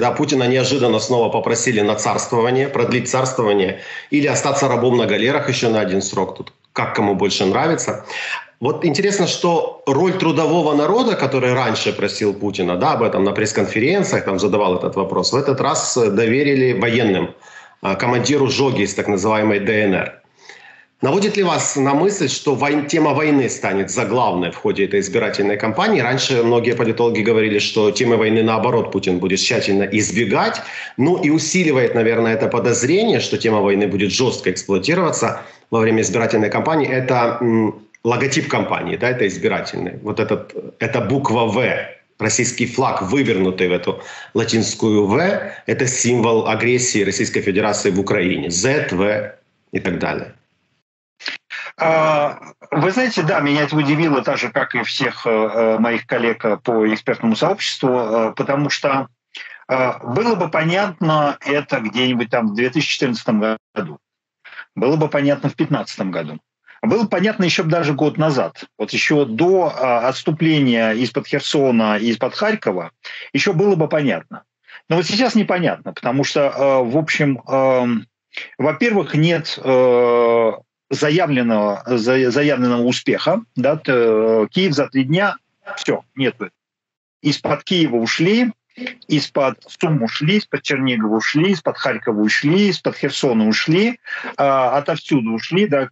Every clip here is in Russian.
да, Путина неожиданно снова попросили на царствование, продлить царствование или остаться рабом на галерах еще на один срок. Тут как кому больше нравится. Вот интересно, что роль трудового народа, который раньше просил Путина, да, об этом на пресс-конференциях, там задавал этот вопрос, в этот раз доверили военным, командиру Жоги из так называемой ДНР. Наводит ли вас на мысль, что тема войны станет заглавной в ходе этой избирательной кампании? Раньше многие политологи говорили, что темы войны, наоборот, Путин будет тщательно избегать. Ну и усиливает, наверное, это подозрение, что тема войны будет жестко эксплуатироваться во время избирательной кампании. Это логотип кампании, да, это избирательный. Вот это буква «В». Российский флаг, вывернутый в эту латинскую «В», это символ агрессии Российской Федерации в Украине. «З», «В» и так далее. Вы знаете, да, меня это удивило, так же, как и всех моих коллег по экспертному сообществу, потому что было бы понятно это где-нибудь там в 2014 году, было бы понятно в 2015 году. Было понятно еще даже год назад. Вот еще до отступления из-под Херсона и из-под Харькова еще было бы понятно. Но вот сейчас непонятно, потому что, в общем, во-первых, нет заявленного успеха. Да, Киев за 3 дня, все, нет. Из-под Киева ушли, из-под Сум ушли, из-под Чернигова ушли, из-под Харькова ушли, из-под Херсона ушли, отовсюду ушли, да,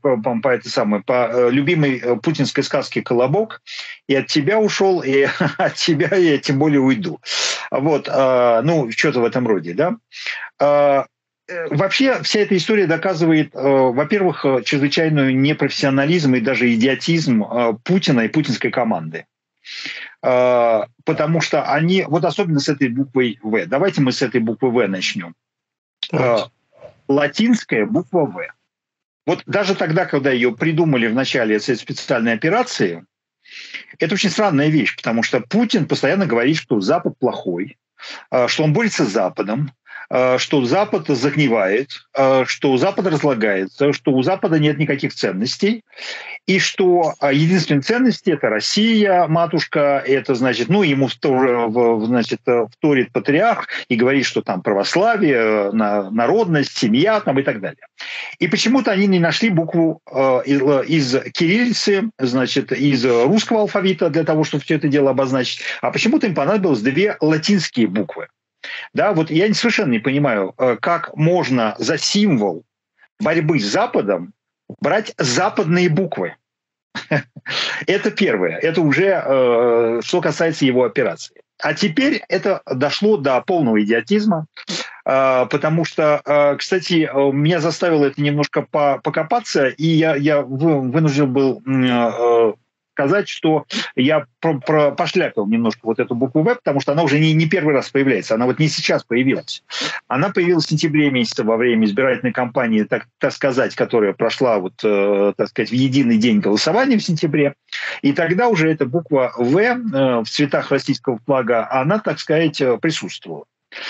по любимой путинской сказке «Колобок», и от тебя ушел, и от тебя я тем более уйду. Вот, ну, что-то в этом роде, да. Вообще вся эта история доказывает, во-первых, чрезвычайную непрофессионализм и даже идиотизм Путина и путинской команды. Потому что они, вот особенно с этой буквой «В». Давайте мы с этой буквы «В» начнем. Латинская буква «В». Вот даже тогда, когда ее придумали в начале этой специальной операции, это очень странная вещь, потому что Путин постоянно говорит, что Запад плохой, что он борется с Западом, что Запад загнивает, что Запад разлагается, что у Запада нет никаких ценностей, и что единственные ценности – это Россия, матушка, это, значит, ну, ему значит, вторит патриарх и говорит, что там православие, народность, семья там, и так далее. И почему-то они не нашли букву из кириллицы, значит, из русского алфавита для того, чтобы все это дело обозначить, а почему-то им понадобилось 2 латинские буквы. Да, вот я совершенно не понимаю, как можно за символ борьбы с Западом брать западные буквы. Это первое. Это уже что касается его операции. А теперь это дошло до полного идиотизма, потому что, кстати, меня заставило это немножко покопаться, и я вынужден был сказать, что я пошляпил немножко вот эту букву «В», потому что она уже не первый раз появляется. Она вот не сейчас появилась. Она появилась в сентябре месяце во время избирательной кампании, так сказать, которая прошла вот, так сказать, в единый день голосования в сентябре. И тогда уже эта буква «В» в цветах российского флага, она, так сказать, присутствовала.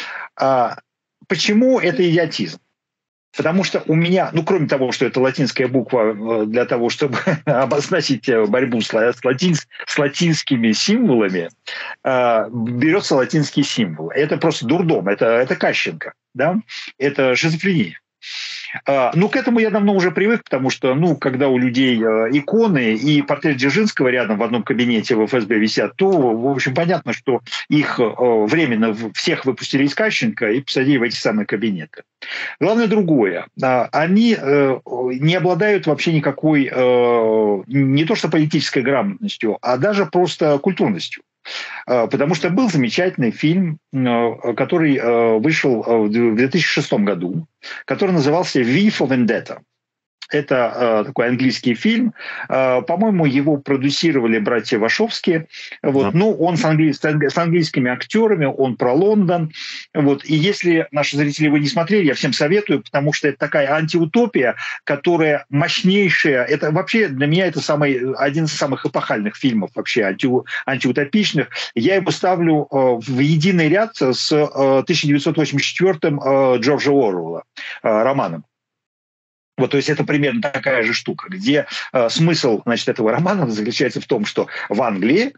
Почему это идиотизм? Потому что у меня, ну, кроме того, что это латинская буква для того, чтобы обозначить борьбу с латинскими символами, берется латинский символ. Это просто дурдом, это Кащенко, да? Это шизофрения. Ну, к этому я давно уже привык, потому что, ну, когда у людей иконы и портрет Дзержинского рядом в одном кабинете в ФСБ висят, то, в общем, понятно, что их временно всех выпустили из Кащенко и посадили в эти самые кабинеты. Главное другое. Они не обладают вообще никакой, не то что политической грамотностью, а даже просто культурностью. Потому что был замечательный фильм, который вышел в 2006 году, который назывался «V for Vendetta». Это такой английский фильм. По-моему, его продюсировали братья Вачовски. Вот. Ну, он с английскими актерами, он про Лондон. Вот. И если наши зрители его не смотрели, я всем советую, потому что это такая антиутопия, которая мощнейшая. Это вообще для меня это один из самых эпохальных фильмов вообще антиутопичных. Я его ставлю в единый ряд с 1984 Джорджа Оруэлла романом. Вот, то есть это примерно такая же штука, где смысл, значит, этого романа заключается в том, что в Англии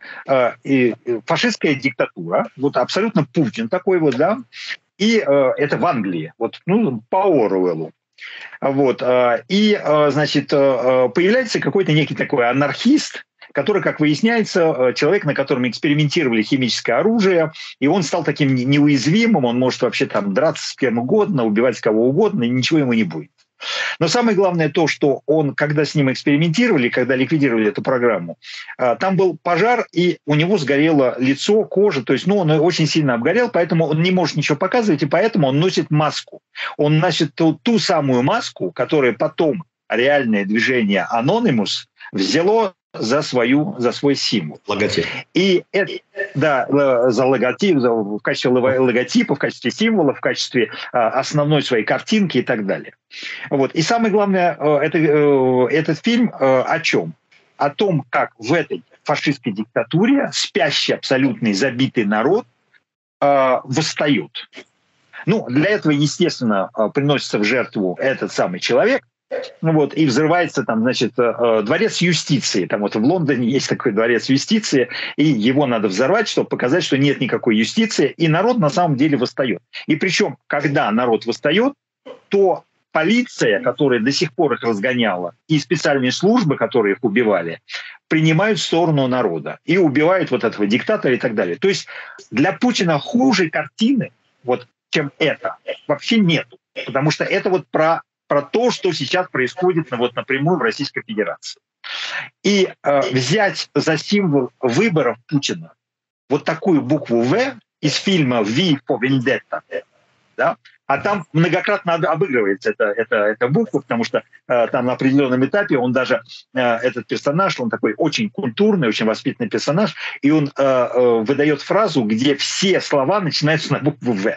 фашистская диктатура, вот абсолютно Путин такой вот, да, и это в Англии, вот, ну, по Оруэллу. Вот, значит, появляется какой-то некий такой анархист, который, как выясняется, человек, на котором экспериментировали химическое оружие, и он стал таким неуязвимым, он может вообще там драться с кем угодно, убивать кого угодно, и ничего ему не будет. Но самое главное то, что он, когда с ним экспериментировали, когда ликвидировали эту программу, там был пожар, и у него сгорело лицо, кожа, то есть, ну, он очень сильно обгорел, поэтому он не может ничего показывать, и поэтому он носит маску. Он носит ту самую маску, которая потом реальное движение Anonymous взяло за свой символ. Логотип. И это, да, за логотип, в качестве логотипа, в качестве символа, в качестве основной своей картинки и так далее. Вот. И самое главное, этот фильм о чем? О том, как в этой фашистской диктатуре спящий, абсолютный, забитый народ восстает. Ну, для этого, естественно, приносится в жертву этот самый человек, вот, и взрывается там, значит, дворец юстиции. Там вот в Лондоне есть такой дворец юстиции, и его надо взорвать, чтобы показать, что нет никакой юстиции, и народ на самом деле восстает. И причем, когда народ восстает, то полиция, которая до сих пор их разгоняла, и специальные службы, которые их убивали, принимают сторону народа и убивают вот этого диктатора и так далее. То есть для Путина хуже картины, вот, чем это, вообще нету. Потому что это вот про то, что сейчас происходит вот напрямую в Российской Федерации. И взять за символ выборов Путина вот такую букву «В» из фильма «V for Vendetta», да, а там многократно обыгрывается эта буква, потому что там на определенном этапе он даже, этот персонаж, он такой очень культурный, очень воспитанный персонаж, и он выдает фразу, где все слова начинаются на букву «В»,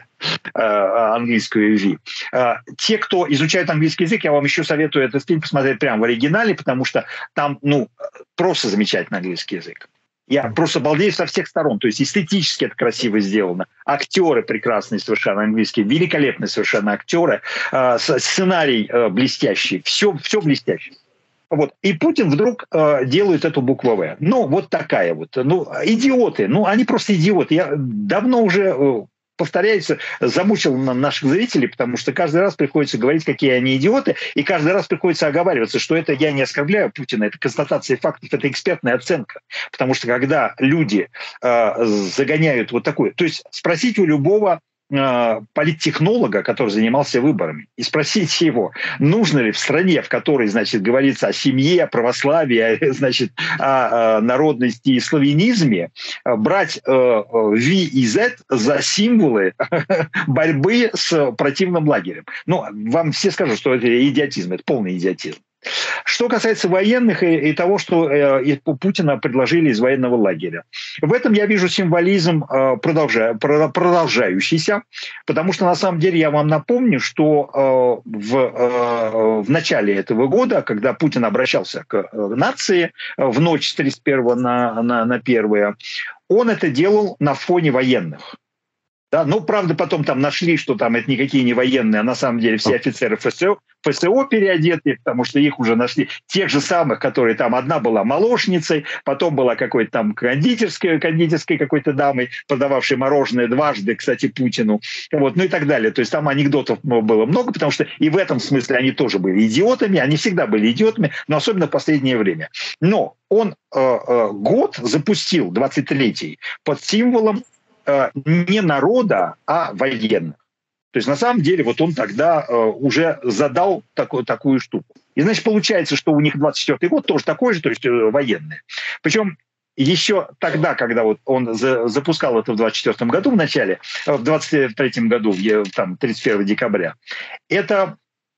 английскую «V». Те, кто изучают английский язык, я вам еще советую этот фильм посмотреть прямо в оригинале, потому что там, ну, просто замечательный английский язык. Я просто балдею со всех сторон. То есть эстетически это красиво сделано. Актеры прекрасные совершенно английские, великолепные совершенно актеры. Сценарий блестящий. Все блестящее. Вот. И Путин вдруг делает эту букву «В». Ну, вот такая вот. Ну, идиоты. Ну, они просто идиоты. Я давно уже... повторяется, замучил наших зрителей, потому что каждый раз приходится говорить, какие они идиоты, и каждый раз приходится оговариваться, что это я не оскорбляю Путина, это констатация фактов, это экспертная оценка. Потому что когда люди загоняют вот такое... То есть спросить у любого политтехнолога, который занимался выборами, и спросить его, нужно ли в стране, в которой, значит, говорится о семье, православии, значит, о народности и славянизме, брать V и Z за символы борьбы с противным лагерем. Ну, вам все скажут, что это идиотизм, это полный идиотизм. Что касается военных и того, что Путина предложили из военного лагеря. В этом я вижу символизм продолжающийся, потому что на самом деле я вам напомню, что в начале этого года, когда Путин обращался к нации в ночь с 31 на 1, он это делал на фоне военных. Да, ну, правда, потом там нашли, что там это никакие не военные, а на самом деле все офицеры ФСО переодеты, потому что их уже нашли, тех же самых, которые там, одна была молочницей, потом была какой-то там кондитерской какой-то дамой, продававшей мороженое дважды, кстати, Путину, вот, ну и так далее. То есть там анекдотов было много, потому что и в этом смысле они тоже были идиотами, они всегда были идиотами, но особенно в последнее время. Но он год запустил, 23-й, под символом не народа, а военных. То есть на самом деле вот он тогда уже задал такую штуку. И значит получается, что у них 24-й год тоже такой же, то есть военные. Причем еще тогда, когда вот он запускал это в 24-м году в начале, в 23-м году, там 31 декабря, это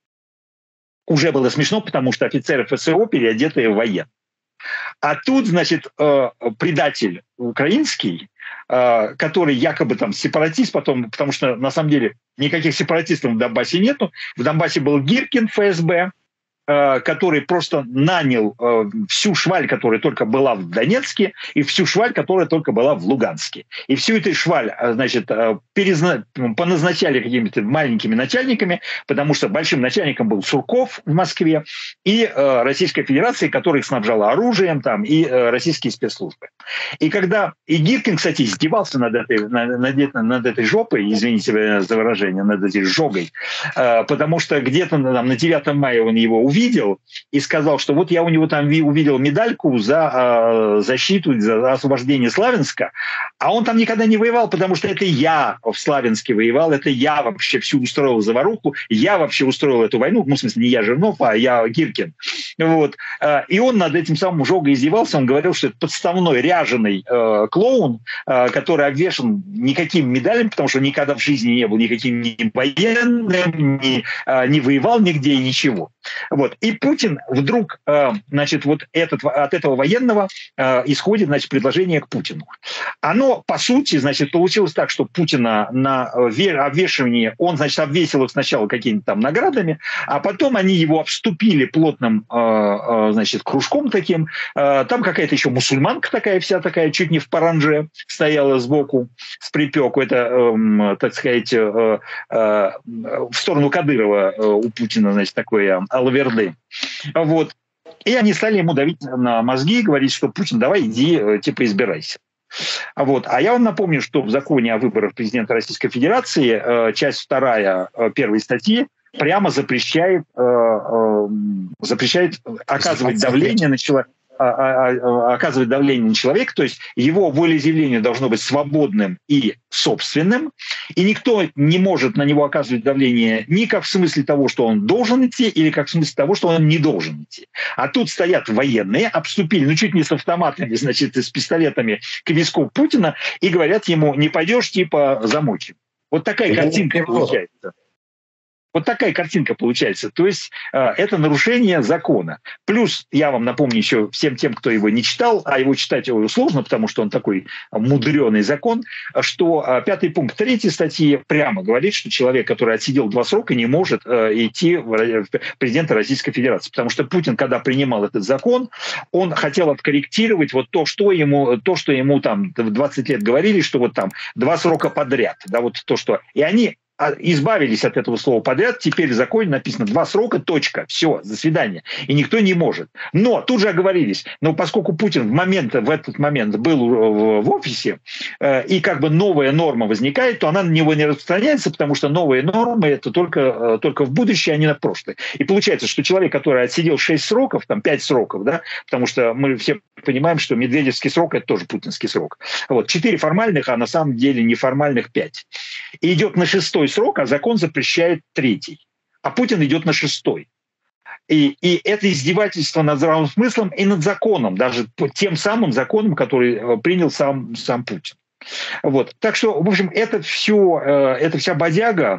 уже было смешно, потому что офицеры ФСО переодетые в военных. А тут, значит, предатель украинский, который якобы там сепаратист, потому что на самом деле никаких сепаратистов в Донбассе нету. В Донбассе был Гиркин, ФСБ, который просто нанял всю шваль, которая только была в Донецке, и всю шваль, которая только была в Луганске. И всю эту шваль, значит, поназначали какими-то маленькими начальниками, потому что большим начальником был Сурков в Москве и Российская Федерация, которая их снабжала оружием, там, и российские спецслужбы. И когда и Гиркин, кстати, издевался над этой жопой, извините за выражение, над этой жогой, потому что где-то там, на 9 мая он его увидел и сказал, что вот я у него там увидел медальку за защиту, за освобождение Славянска, а он там никогда не воевал, потому что это я в Славянске воевал, это я вообще всю устроил заваруху, я вообще устроил эту войну, ну, в смысле, не я Жирнов, а я Гиркин. Вот. И он над этим самым жогой издевался, он говорил, что это подставной ряженый клоун, который обвешан никакими медалями, потому что никогда в жизни не был никаким ни военным, не воевал нигде и ничего. Вот. И Путин вдруг, значит, вот от этого военного исходит, значит, предложение к Путину. Оно, по сути, значит, получилось так, что Путина на обвешивании, он, значит, обвесил их сначала какими-то там наградами, а потом они его обступили плотным, значит, кружком таким. Там какая-то еще мусульманка такая вся такая, чуть не в паранже стояла сбоку с припеку. Это, так сказать, в сторону Кадырова у Путина, значит, такое алаверды. Вот. И они стали ему давить на мозги и говорить, что Путин, давай иди, типа, избирайся. Вот. А я вам напомню, что в законе о выборах президента Российской Федерации часть 2 первой статьи прямо запрещает оказывать давление на человека. Оказывать давление на человека, то есть его волеизъявление должно быть свободным и собственным, и никто не может на него оказывать давление ни как в смысле того, что он должен идти, или как в смысле того, что он не должен идти. А тут стоят военные, обступили, ну чуть не с автоматами, значит, и с пистолетами к виску Путина, и говорят ему, не пойдешь, типа, замочим. Вот такая картинка получается. Вот такая картинка получается. То есть это нарушение закона. Плюс, я вам напомню еще всем тем, кто его не читал, а его читать его сложно, потому что он такой мудреный закон, что 5 пункт 3 статьи прямо говорит, что человек, который отсидел 2 срока, не может идти в президента Российской Федерации. Потому что Путин, когда принимал этот закон, он хотел откорректировать вот то, что ему там в 20 лет говорили, что вот там 2 срока подряд. Да, вот то, что... И они избавились от этого слова подряд, теперь в законе написано 2 срока, точка, все, до свидания. И никто не может. Но тут же оговорились, но поскольку Путин в этот момент был в офисе, и как бы новая норма возникает, то она на него не распространяется, потому что новые нормы это только в будущее, а не на прошлое. И получается, что человек, который отсидел 6 сроков, там 5 сроков, да, потому что мы все понимаем, что медведевский срок – это тоже путинский срок. Вот, 4 формальных, а на самом деле неформальных 5. И идет на 6-й срок, а закон запрещает 3-й. А Путин идет на 6-й. И это издевательство над здравым смыслом и над законом, даже тем самым законом, который принял сам Путин. Вот. Так что, в общем, это вся бодяга,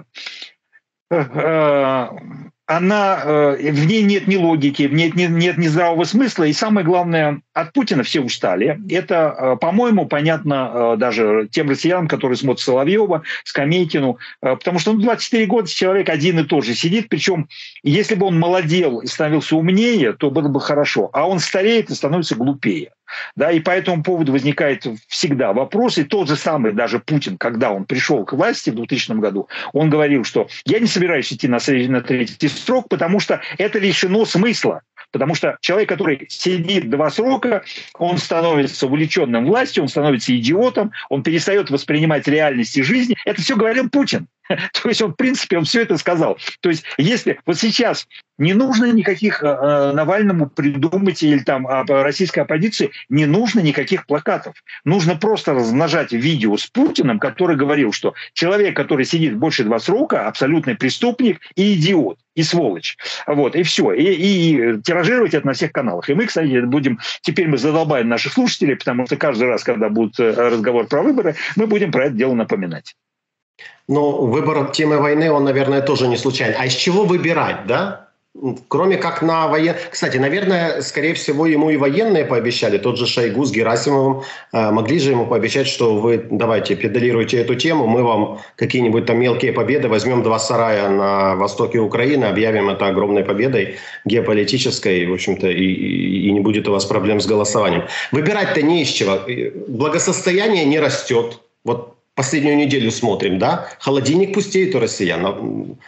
в ней нет ни логики, в ней нет ни здравого смысла. И самое главное, от Путина все устали. Это, по-моему, понятно даже тем россиянам, которые смотрят Соловьева, Скамейкину, потому что 24 года человек один и тот же сидит, причем если бы он молодел и становился умнее, то было бы хорошо. А он стареет и становится глупее. Да, и по этому поводу возникает всегда вопрос, и тот же самый даже Путин, когда он пришел к власти в 2000 году, он говорил, что я не собираюсь идти на 3-й срок, потому что это лишено смысла. Потому что человек, который сидит 2 срока, он становится увлеченным властью, он становится идиотом, он перестает воспринимать реальности жизни. Это все говорил Путин. То есть он, в принципе, он все это сказал. То есть если вот сейчас не нужно никаких Навальному придумать или там российской оппозиции, не нужно никаких плакатов. Нужно просто размножать видео с Путиным, который говорил, что человек, который сидит больше 2 срока, абсолютный преступник и идиот, и сволочь. Вот, и все. И тиражировать это на всех каналах. И мы, кстати, теперь мы задолбаем наших слушателей, потому что каждый раз, когда будет разговор про выборы, мы будем про это дело напоминать. Но выбор темы войны, он, наверное, тоже не случайный. А из чего выбирать, да? Кроме как на военные... Кстати, наверное, скорее всего, ему и военные пообещали. Тот же Шойгу с Герасимовым могли же ему пообещать, что вы давайте педалируйте эту тему, мы вам какие-нибудь там мелкие победы, возьмем 2 сарая на востоке Украины, объявим это огромной победой геополитической, в общем-то, и не будет у вас проблем с голосованием. Выбирать-то не из чего. Благосостояние не растет. Вот последнюю неделю смотрим, да, холодильник пустеет у россиян.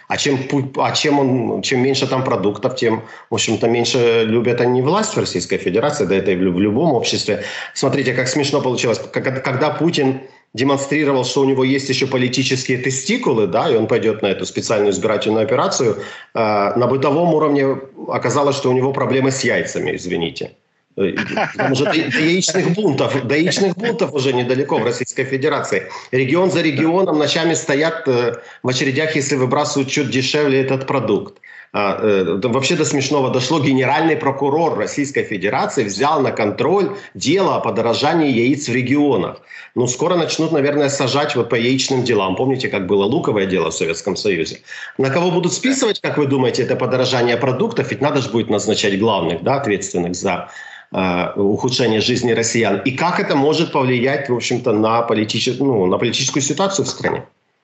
Чем меньше там продуктов, тем, в общем-то, меньше любят они власть в Российской Федерации, да это и в любом обществе. Смотрите, как смешно получилось. Когда Путин демонстрировал, что у него есть еще политические тестикулы, да, и он пойдет на эту специальную избирательную операцию, на бытовом уровне оказалось, что у него проблемы с яйцами, извините. Потому что до яичных бунтов уже недалеко в Российской Федерации. Регион за регионом ночами стоят в очередях, если выбрасывают чуть дешевле этот продукт. Вообще до смешного дошло. Генеральный прокурор Российской Федерации взял на контроль дело о подорожании яиц в регионах. Ну, скоро начнут, наверное, сажать вот по яичным делам. Помните, как было луковое дело в Советском Союзе? На кого будут списывать, как вы думаете, это подорожание продуктов? Ведь надо же будет назначать главных, да, ответственных за ухудшение жизни россиян. И как это может повлиять, в общем-то, на политическую ситуацию в стране?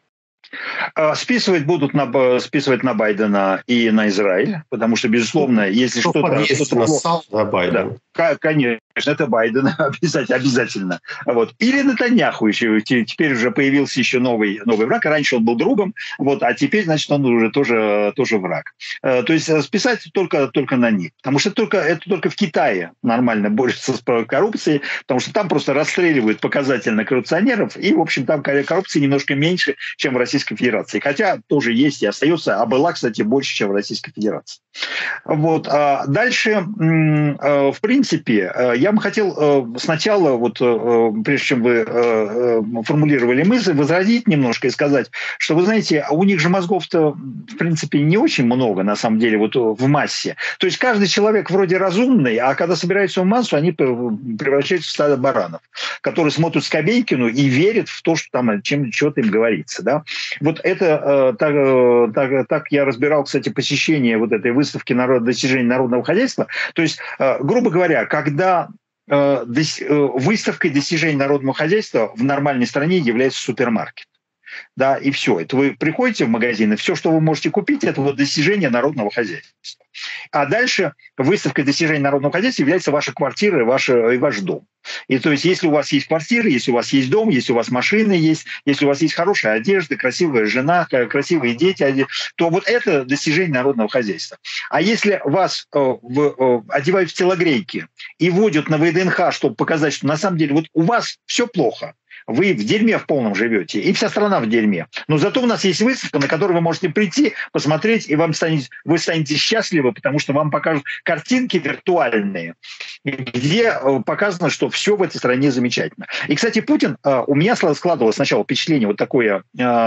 Списывать на Байдена и на Израиль, потому что, безусловно, если что-то на Байдена. Да, конечно, это Байден обязательно. Вот. Или Нетаньяху еще. Теперь уже появился еще новый враг. Раньше он был другом, вот, а теперь, значит, он уже тоже враг. То есть списать только на них. Потому что это только в Китае нормально борются с коррупцией, потому что там просто расстреливают показательно коррупционеров, и, в общем, там коррупции немножко меньше, чем в Российской Федерации. Хотя тоже есть и остается, а была, кстати, больше, чем в Российской Федерации. Вот. Дальше, в принципе, я бы хотел сначала, прежде чем вы формулировали мысль, возразить немножко и сказать, что, вы знаете, у них же мозгов-то, в принципе, не очень много, на самом деле, вот в массе. То есть каждый человек вроде разумный, а когда собираются в массу, они превращаются в стадо баранов, которые смотрят Скобейкину и верят в то, что там что-то им говорится. Да? Вот это так я разбирал, кстати, посещение вот этой выставки достижений народного хозяйства. То есть, грубо говоря, когда выставкой достижений народного хозяйства в нормальной стране является супермаркет. Да, и все. Это вы приходите в магазин, и все, что вы можете купить, это вот достижение народного хозяйства. А дальше выставкой достижений народного хозяйства является ваша квартира и ваш дом. И то есть, если у вас есть квартира, если у вас есть дом, если у вас машины есть, если у вас есть хорошая одежда, красивая жена, красивые дети, то вот это достижение народного хозяйства. А если вас одевают в телогрейки и водят на ВДНХ, чтобы показать, что на самом деле вот у вас все плохо, вы в дерьме в полном живете, и вся страна в дерьме. Но зато у нас есть выставка, на которую вы можете прийти, посмотреть, и вы станете счастливы, потому что вам покажут картинки виртуальные, где показано, что все в этой стране замечательно. И, кстати, Путин, у меня складывалось сначала впечатление вот такое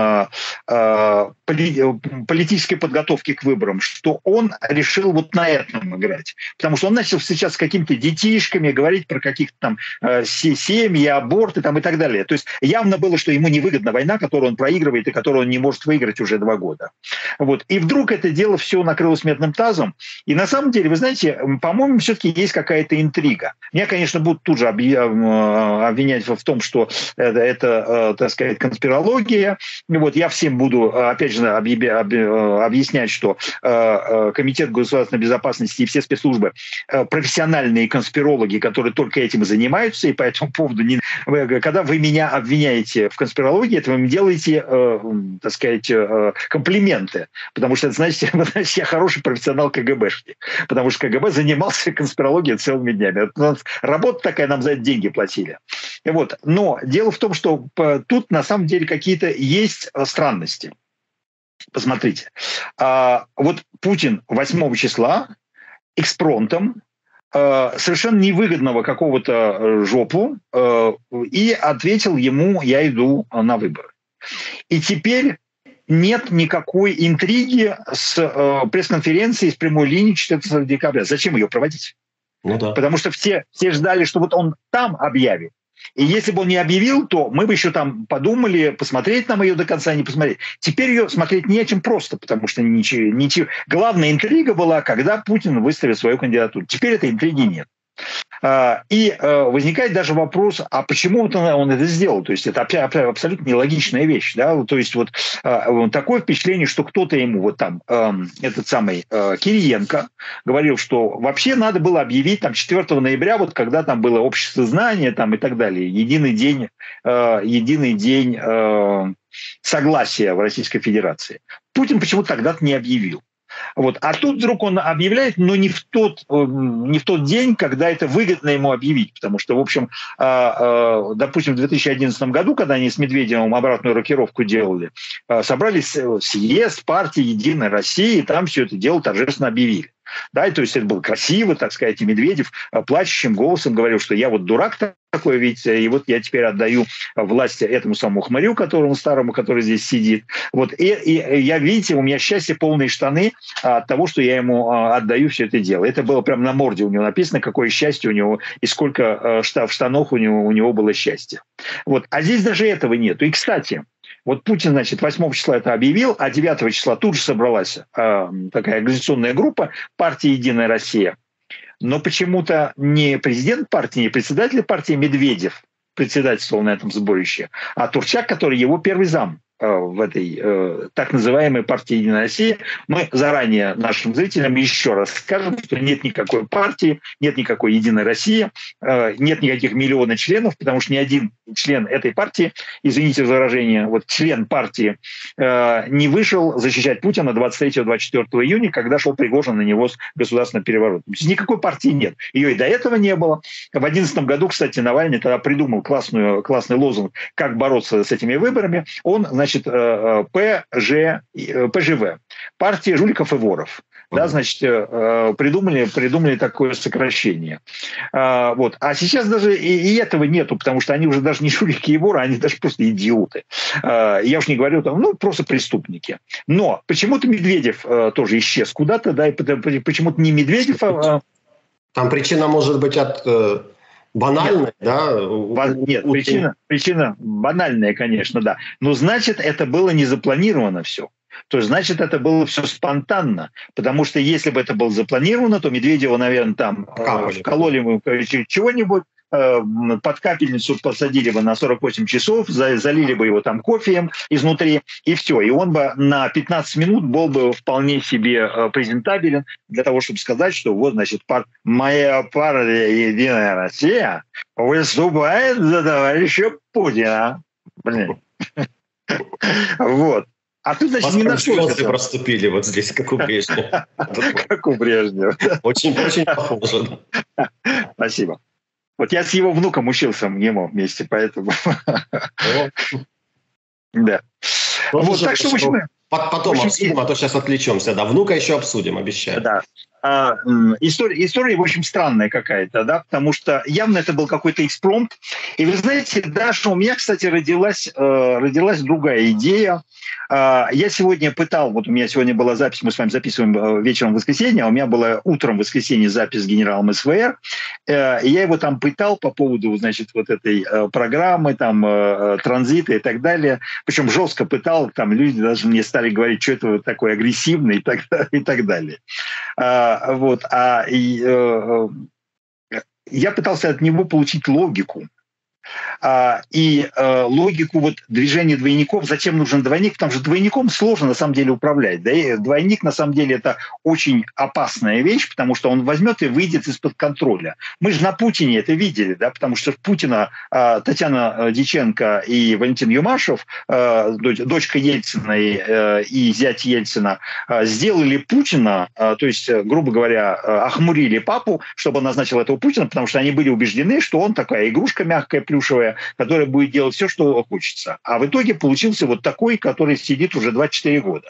политической подготовки к выборам, что он решил вот на этом играть. Потому что он начал встречаться с какими-то детишками, говорить про каких-то там семьи, аборты там, и так далее. То есть явно было, что ему невыгодна война, которую он проигрывает и которую он не может выиграть уже 2 года. Вот. И вдруг это дело все накрылось медным тазом. И на самом деле, вы знаете, по-моему, все-таки есть какая-то интрига. Меня, конечно, будут тут же обвинять в том, что это, так сказать, конспирология. Вот. Я всем буду, опять же, объяснять, что Комитет государственной безопасности и все спецслужбы профессиональные конспирологи, которые только этим и занимаются, и по этому поводу, когда вы меня обвиняете в конспирологии, это вы мне делаете, так сказать, комплименты, потому что это значит, я хороший профессионал КГБшник, потому что КГБ занимался конспирологией целыми днями. Работа такая, нам за это деньги платили. Вот. Но дело в том, что тут на самом деле какие-то есть странности. Посмотрите. Вот Путин 8 числа экспромтом совершенно невыгодного какого-то жопу и ответил ему: я иду на выборы. И теперь нет никакой интриги с пресс-конференцией, с прямой линии 14 декабря. Зачем ее проводить? Ну да. Потому что все ждали, что вот он там объявит. И если бы он не объявил, то мы бы еще там подумали, посмотреть нам ее до конца, не посмотреть. Теперь ее смотреть не о чем просто, потому что ничего. Главная интрига была, когда Путин выставит свою кандидатуру. Теперь этой интриги нет. И возникает даже вопрос, а почему он это сделал? То есть это абсолютно нелогичная вещь. Да? То есть вот такое впечатление, что кто-то ему, вот там, этот самый Кириенко, говорил, что вообще надо было объявить там 4 ноября, вот когда там было общество знания там, и так далее, единый день согласия в Российской Федерации. Путин почему-то тогда-то не объявил. Вот. А тут вдруг он объявляет, но не в тот день, когда это выгодно ему объявить. Потому что, в общем, допустим, в 2011 году, когда они с Медведевым обратную рокировку делали, собрались съезд партии «Единая Россия», и там все это дело торжественно объявили. Да, и то есть это было красиво, так сказать, и Медведев плачущим голосом говорил, что я вот дурак такой, ведь, и вот я теперь отдаю власть этому самому хмырю, которому старому, который здесь сидит. Вот, и я, видите, у меня счастье, полные штаны от того, что я ему отдаю все это дело. Это было прямо на морде у него написано, какое счастье у него и сколько в штанах у него было счастье. Вот, а здесь даже этого нету. И, кстати, вот Путин, значит, 8 числа это объявил, а 9 числа тут же собралась такая организационная группа партии «Единая Россия». Но почему-то не президент партии, не председатель партии Медведев председательствовал на этом сборище, а Турчак, который его первый зам в этой так называемой партии «Единая Россия». Мы заранее нашим зрителям еще раз скажем, что нет никакой партии, нет никакой «Единой России», нет никаких миллиона членов, потому что ни один член этой партии, извините за выражение, вот член партии не вышел защищать Путина 23-24 июня, когда шел Пригожин на него с государственным переворотом. То есть никакой партии нет. Ее и до этого не было. В 2011 году, кстати, Навальный тогда придумал классный лозунг, как бороться с этими выборами. Он, значит, ПЖВ, партия жуликов и воров. Да, значит, придумали такое сокращение. Вот. А сейчас даже и этого нету, потому что они уже даже не жулики и воры, они даже просто идиоты. Я уж не говорю, там, просто преступники. Но почему-то Медведев тоже исчез куда-то, да, и почему-то не Медведев, Там причина может быть от... банальная, да? Нет, причина банальная, конечно, да. Но значит, это было не запланировано все. То есть, значит, это было все спонтанно. Потому что если бы это было запланировано, то Медведева, наверное, там вкололи ему чего-нибудь, под капельницу посадили бы на 48 часов, залили бы его там кофеем изнутри, и все. И он бы на 15 минут был бы вполне себе презентабелен для того, чтобы сказать, что вот, значит, моя партия «Единая Россия» выступает за товарища Путина. Блин. Вот. А тут, значит, не нашелся. Проступили вот здесь, как у Брежнева. Как у Брежнева. Очень похоже. Спасибо. Вот я с его внуком учился ему вместе, поэтому... Да. Вот, так что, в общем... Потом обсудим, а то сейчас отвлечемся. Да, внука еще обсудим, обещаю. Да. История, в общем, странная какая-то, да, потому что явно это был какой-то экспромт. И вы знаете, даже у меня, кстати, родилась другая идея. Я сегодня пытал, вот у меня сегодня была запись, мы с вами записываем вечером в воскресенье, а у меня была утром в воскресенье запись с генералом СВР. Я его там пытал по поводу, значит, вот этой программы, там, транзита и так далее. Причем жестко пытал, там люди даже мне стали говорить, что это вот такой агрессивный и так далее. Вот, я пытался от него получить логику. И логику вот движения двойников. Зачем нужен двойник? Потому что двойником сложно на самом деле управлять. Да? И двойник на самом деле это очень опасная вещь, потому что он возьмет и выйдет из-под контроля. Мы же на Путине это видели, да? Потому что Путина Татьяна Дьяченко и Валентин Юмашев, дочка Ельцина и зять Ельцина, сделали Путина, то есть, грубо говоря, охмурили папу, чтобы он назначил этого Путина, потому что они были убеждены, что он такая игрушка мягкая, плюшевая, которая будет делать все, что хочется. А в итоге получился вот такой, который сидит уже 24 года.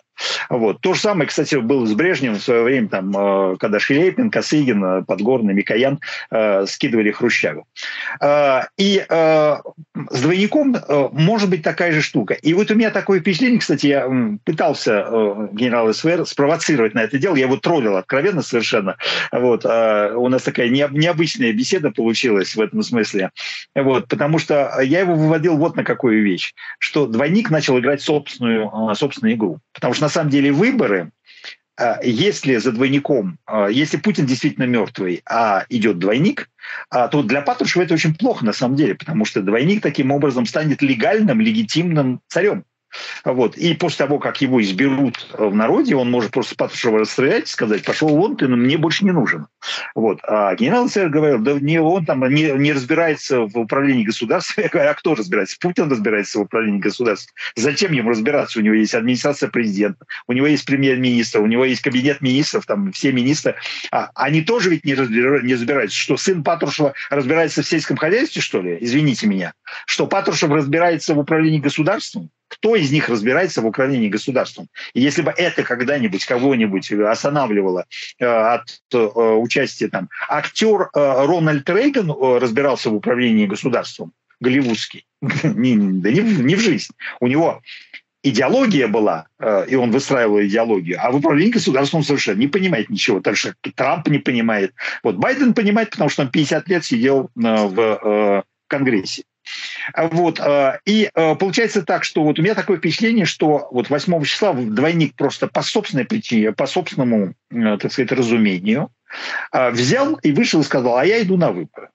Вот. То же самое, кстати, было с Брежневым в свое время, там, когда Шелепин, Косыгин, Подгорный, Микоян скидывали Хрущеву. И с двойником может быть такая же штука. И вот у меня такое впечатление, кстати, я пытался генерала СВР спровоцировать на это дело, я его троллил откровенно совершенно. Вот. У нас такая необычная беседа получилась в этом смысле. Вот. Потому что я его выводил вот на какую вещь, что двойник начал играть собственную игру. Потому что на самом деле выборы, если за двойником, если Путин действительно мертвый, а идет двойник, то для Патрушева это очень плохо на самом деле, потому что двойник таким образом станет легальным, легитимным царем. Вот. И после того, как его изберут в народе, он может просто Патрушева расстрелять и сказать: пошел вон, ты мне больше не нужен. Вот. А генерал СССР говорил: да не, он там не разбирается в управлении государством. Я говорю: а кто разбирается? Путин разбирается в управлении государством. Зачем ему разбираться? У него есть администрация президента, у него есть премьер-министр, у него есть кабинет министров, там все министры. Они тоже ведь не разбираются. Что сын Патрушева разбирается в сельском хозяйстве, что ли? Извините меня. Что Патрушев разбирается в управлении государством? Кто из них разбирается в управлении государством? И если бы это когда-нибудь кого-нибудь останавливало от участия, там, актер Рональд Рейган разбирался в управлении государством, голливудский, не в жизнь. У него идеология была, и он выстраивал идеологию, а в управлении государством он совершенно не понимает ничего. Так что Трамп не понимает. Вот Байден понимает, потому что он 50 лет сидел в Конгрессе. Вот. И получается так, что вот у меня такое впечатление, что вот 8 числа двойник просто по собственной причине, по собственному, так сказать, разумению взял и вышел и сказал: а я иду на выборы.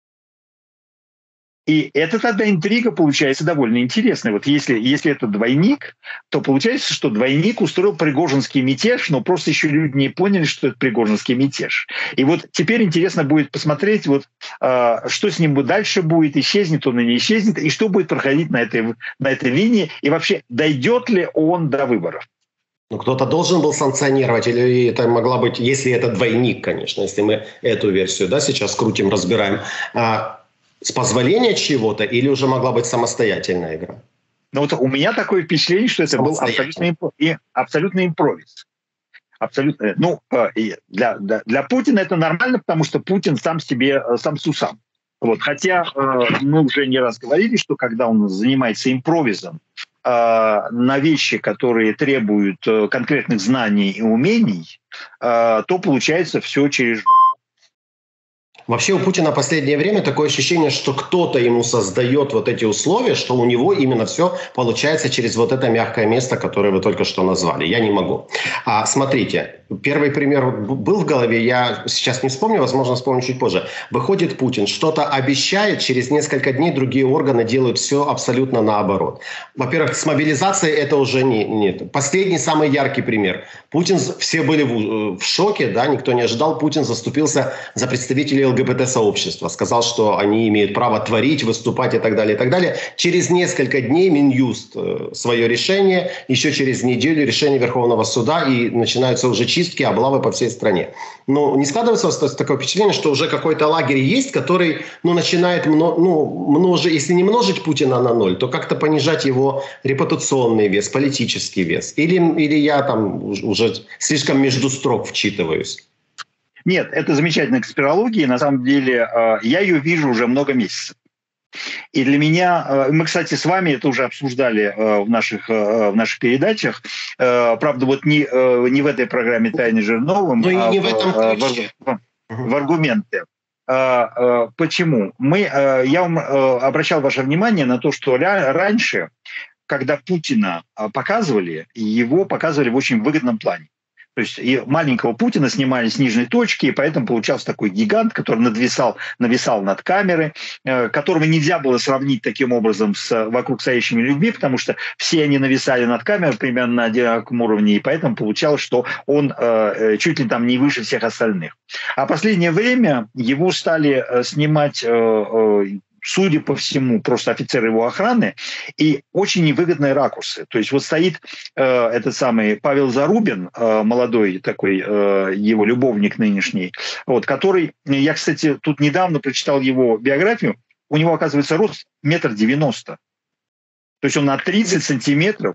И это тогда интрига получается довольно интересная. Вот если это двойник, то получается, что двойник устроил пригожинский мятеж, но просто еще люди не поняли, что это пригожинский мятеж. И вот теперь интересно будет посмотреть, вот, что с ним дальше будет, исчезнет он или не исчезнет, и что будет проходить на этой линии, и вообще дойдет ли он до выборов. Ну, кто-то должен был санкционировать, или это могла быть, если это двойник, конечно, если мы эту версию, да, сейчас крутим, разбираем, с позволения чего-то, или уже могла быть самостоятельная игра? Ну вот у меня такое впечатление, что это был абсолютный импровиз. Абсолютно. Ну, для Путина это нормально, потому что Путин сам сусам. Вот. Хотя мы уже не раз говорили, что когда он занимается импровизом на вещи, которые требуют конкретных знаний и умений, то получается все через... Вообще у Путина в последнее время такое ощущение, что кто-то ему создает вот эти условия, что у него именно все получается через вот это мягкое место, которое вы только что назвали. Я не могу. Смотрите, первый пример был в голове, я сейчас не вспомню, возможно, вспомню чуть позже. Выходит Путин, что-то обещает, через несколько дней другие органы делают все абсолютно наоборот. Во-первых, с мобилизацией это уже нет. Последний, самый яркий пример. Путин, все были в шоке, да, никто не ожидал. Путин заступился за представителей ЛГБТ-сообщества, сказал, что они имеют право творить, выступать и так далее, и так далее. Через несколько дней Минюст свое решение, еще через неделю решение Верховного суда, и начинаются уже чистки, облавы по всей стране. Но не складывается такое впечатление, что уже какой-то лагерь есть, который начинает, если не множить Путина на ноль, то как-то понижать его репутационный вес, политический вес. Или я там уже слишком между строк вчитываюсь. Нет, это замечательная конспирология. На самом деле я ее вижу уже много месяцев. И для меня, мы, кстати, с вами это уже обсуждали в наших передачах, правда, вот не в этой программе «Тайны Жирновым», и не в этом ключе. В аргументы. Почему? Я вам обращал ваше внимание на то, что раньше, когда Путина показывали, его показывали в очень выгодном плане. То есть и маленького Путина снимали с нижней точки, и поэтому получался такой гигант, который нависал над камерой, которого нельзя было сравнить таким образом с вокруг стоящими людьми, потому что все они нависали над камерой примерно на одинаковом уровне, и поэтому получалось, что он чуть ли там не выше всех остальных. А в последнее время его стали снимать... судя по всему, просто офицеры его охраны, и очень невыгодные ракурсы. То есть вот стоит этот самый Павел Зарубин, молодой такой, его любовник нынешний, вот, который, я, кстати, тут недавно прочитал его биографию, у него, оказывается, рост 1,90 м. То есть он на 30 сантиметров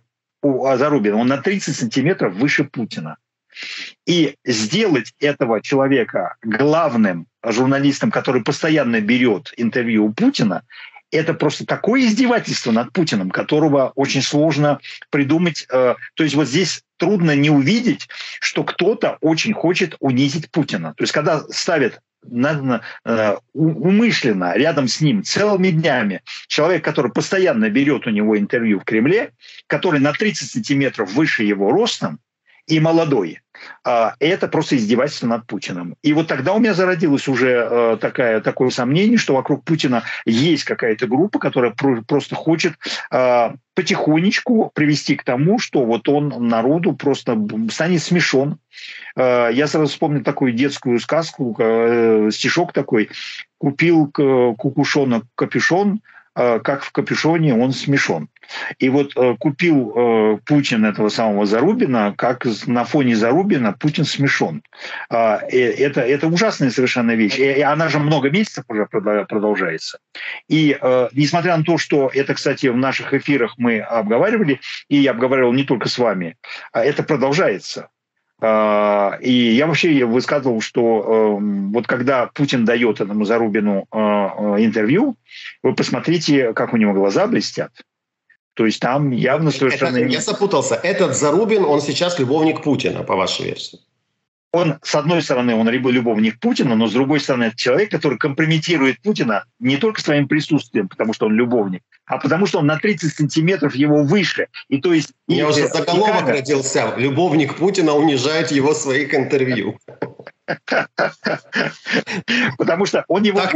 у Зарубина, он на 30 сантиметров выше Путина. И сделать этого человека главным журналистом, который постоянно берет интервью у Путина, это просто такое издевательство над Путиным, которого очень сложно придумать. То есть вот здесь трудно не увидеть, что кто-то очень хочет унизить Путина. То есть когда ставят умышленно рядом с ним целыми днями человек, который постоянно берет у него интервью в Кремле, который на 30 сантиметров выше его ростом и молодой, это просто издевательство над Путиным. И вот тогда у меня зародилось уже такое сомнение, что вокруг Путина есть какая-то группа, которая просто хочет потихонечку привести к тому, что вот он народу просто станет смешон. Я сразу вспомнил такую детскую сказку, стишок такой: «Купил кукушонок капюшон, как в капюшоне он смешон». И вот купил Путин этого самого Зарубина, как на фоне Зарубина Путин смешон. Это ужасная совершенно вещь. И она же много месяцев уже продолжается. И несмотря на то, что это, кстати, в наших эфирах мы обговаривали, и я обговаривал не только с вами, это продолжается. И я вообще высказывал, что вот когда Путин дает этому Зарубину интервью, вы посмотрите, как у него глаза блестят. То есть там явно совершенно... Я запутался. Этот Зарубин, он сейчас любовник Путина, по вашей версии? Он, с одной стороны, он любовник Путина, но с другой стороны, это человек, который компрометирует Путина не только своим присутствием, потому что он любовник, а потому что он на 30 сантиметров его выше. И то есть... У меня уже заголовок родился. Любовник Путина унижает его в своих интервью. Потому что он его...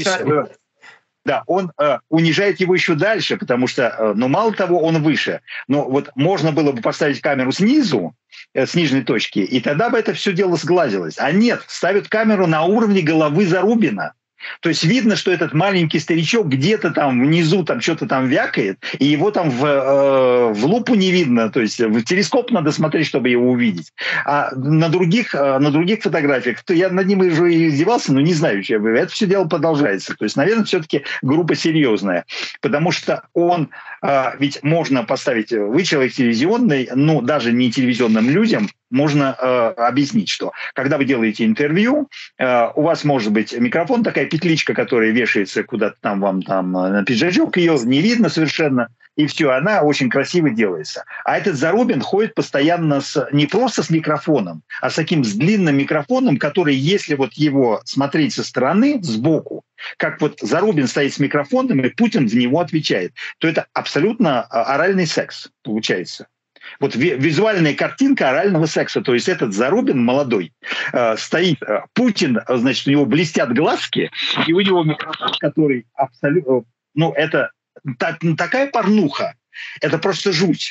Да, он унижает его еще дальше, потому что, мало того, он выше. Но вот можно было бы поставить камеру снизу, с нижней точки, и тогда бы это все дело сглазилось. А нет, ставят камеру на уровне головы Зарубина. То есть видно, что этот маленький старичок где-то там внизу там что-то там вякает, и его там в лупу не видно, то есть в телескоп надо смотреть, чтобы его увидеть. А на других фотографиях, то я над ним уже и издевался, но не знаю, это все дело продолжается. То есть, наверное, все-таки группа серьезная, потому что он, ведь можно поставить, вы человек телевизионный, но даже не телевизионным людям можно объяснить, что когда вы делаете интервью, у вас может быть микрофон, такая петличка, которая вешается куда-то там вам там на пиджачок, ее не видно совершенно, и все, она очень красиво делается. А этот Зарубин ходит постоянно не просто с микрофоном, а с таким длинным микрофоном, который, если вот его смотреть со стороны, сбоку, как вот Зарубин стоит с микрофоном, и Путин в него отвечает, то это абсолютно оральный секс получается. Вот визуальная картинка орального секса. То есть этот Зарубин молодой стоит, Путин, значит, у него блестят глазки, и у него микрофон, который абсолютно... это такая порнуха, это просто жуть.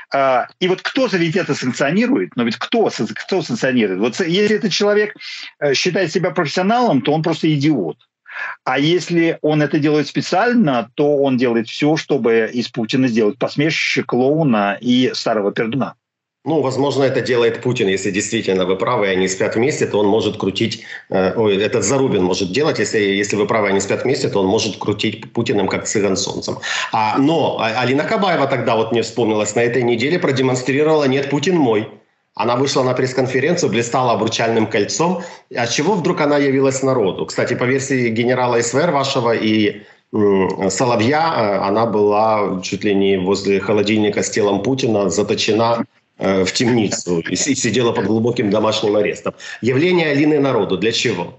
И вот кто-то ведь это санкционирует, но ведь кто санкционирует? Вот если этот человек считает себя профессионалом, то он просто идиот. А если он это делает специально, то он делает все, чтобы из Путина сделать посмешище, клоуна и старого пердуна. Возможно, это делает Путин, если действительно вы правы, и они спят вместе, то он может крутить... этот Зарубин может делать, если вы правы, они спят вместе, то он может крутить Путиным как цыган солнцем. Но Алина Кабаева тогда, вот мне вспомнилось, на этой неделе продемонстрировала «Нет, Путин мой». Она вышла на пресс-конференцию, блистала обручальным кольцом. А чего вдруг она явилась народу? Кстати, по версии генерала СВР вашего и Соловья, она была чуть ли не возле холодильника с телом Путина заточена в темницу и сидела под глубоким домашним арестом. Явление Алины народу для чего?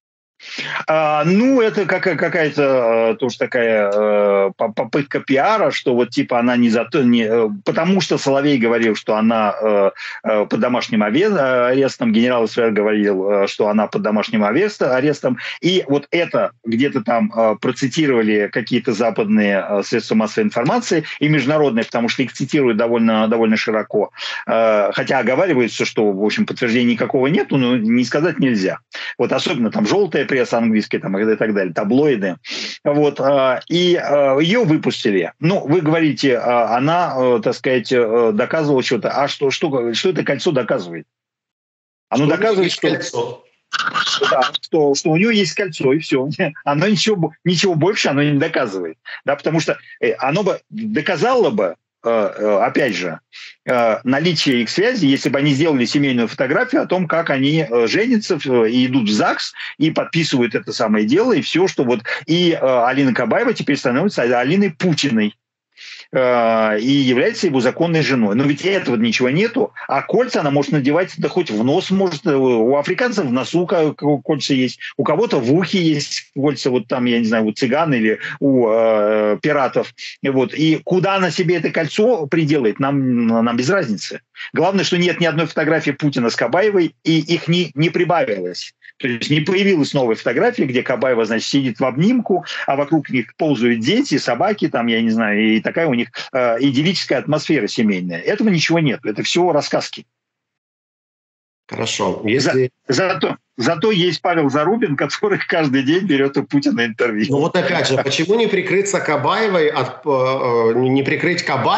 Это какая-то тоже такая попытка пиара, что вот типа она потому что Соловей говорил, что она под домашним арестом, генерал СВР говорил, что она под домашним арестом, и вот это где-то там процитировали какие-то западные средства массовой информации и международные, потому что их цитируют довольно широко, хотя оговаривается, что, в общем, подтверждения никакого нету, но не сказать нельзя. Вот особенно там желтая пресса английская там, и так далее, таблоиды. Вот, и ее выпустили. Вы говорите, она, так сказать, доказывала что-то. А что это кольцо доказывает? Оно доказывает, что у нее есть кольцо, и все. Оно ничего больше оно не доказывает. Да, потому что оно бы доказало бы, опять же, наличие их связи, если бы они сделали семейную фотографию о том, как они женятся и идут в ЗАГС, и подписывают это самое дело, и все, что вот... И Алина Кабаева теперь становится Алиной Путиной и является его законной женой. Но ведь этого ничего нету, а кольца она может надевать, да хоть в нос может, у африканцев в носу кольца есть, у кого-то в ухе есть кольца, вот там, я не знаю, у цыган или у пиратов. Вот. И куда она себе это кольцо приделает, нам без разницы. Главное, что нет ни одной фотографии Путина с Кабаевой, и их не прибавилось. То есть не появилась новая фотография, где Кабаева, значит, сидит в обнимку, а вокруг них ползают дети, собаки, там, я не знаю, и такая у них идиллическая атмосфера семейная. Этого ничего нет, это все рассказки. Хорошо. Если... Зато есть Павел Зарубин, который каждый день берет у Путина интервью. Ну вот опять же, почему не прикрыться Кабаевой, не прикрыть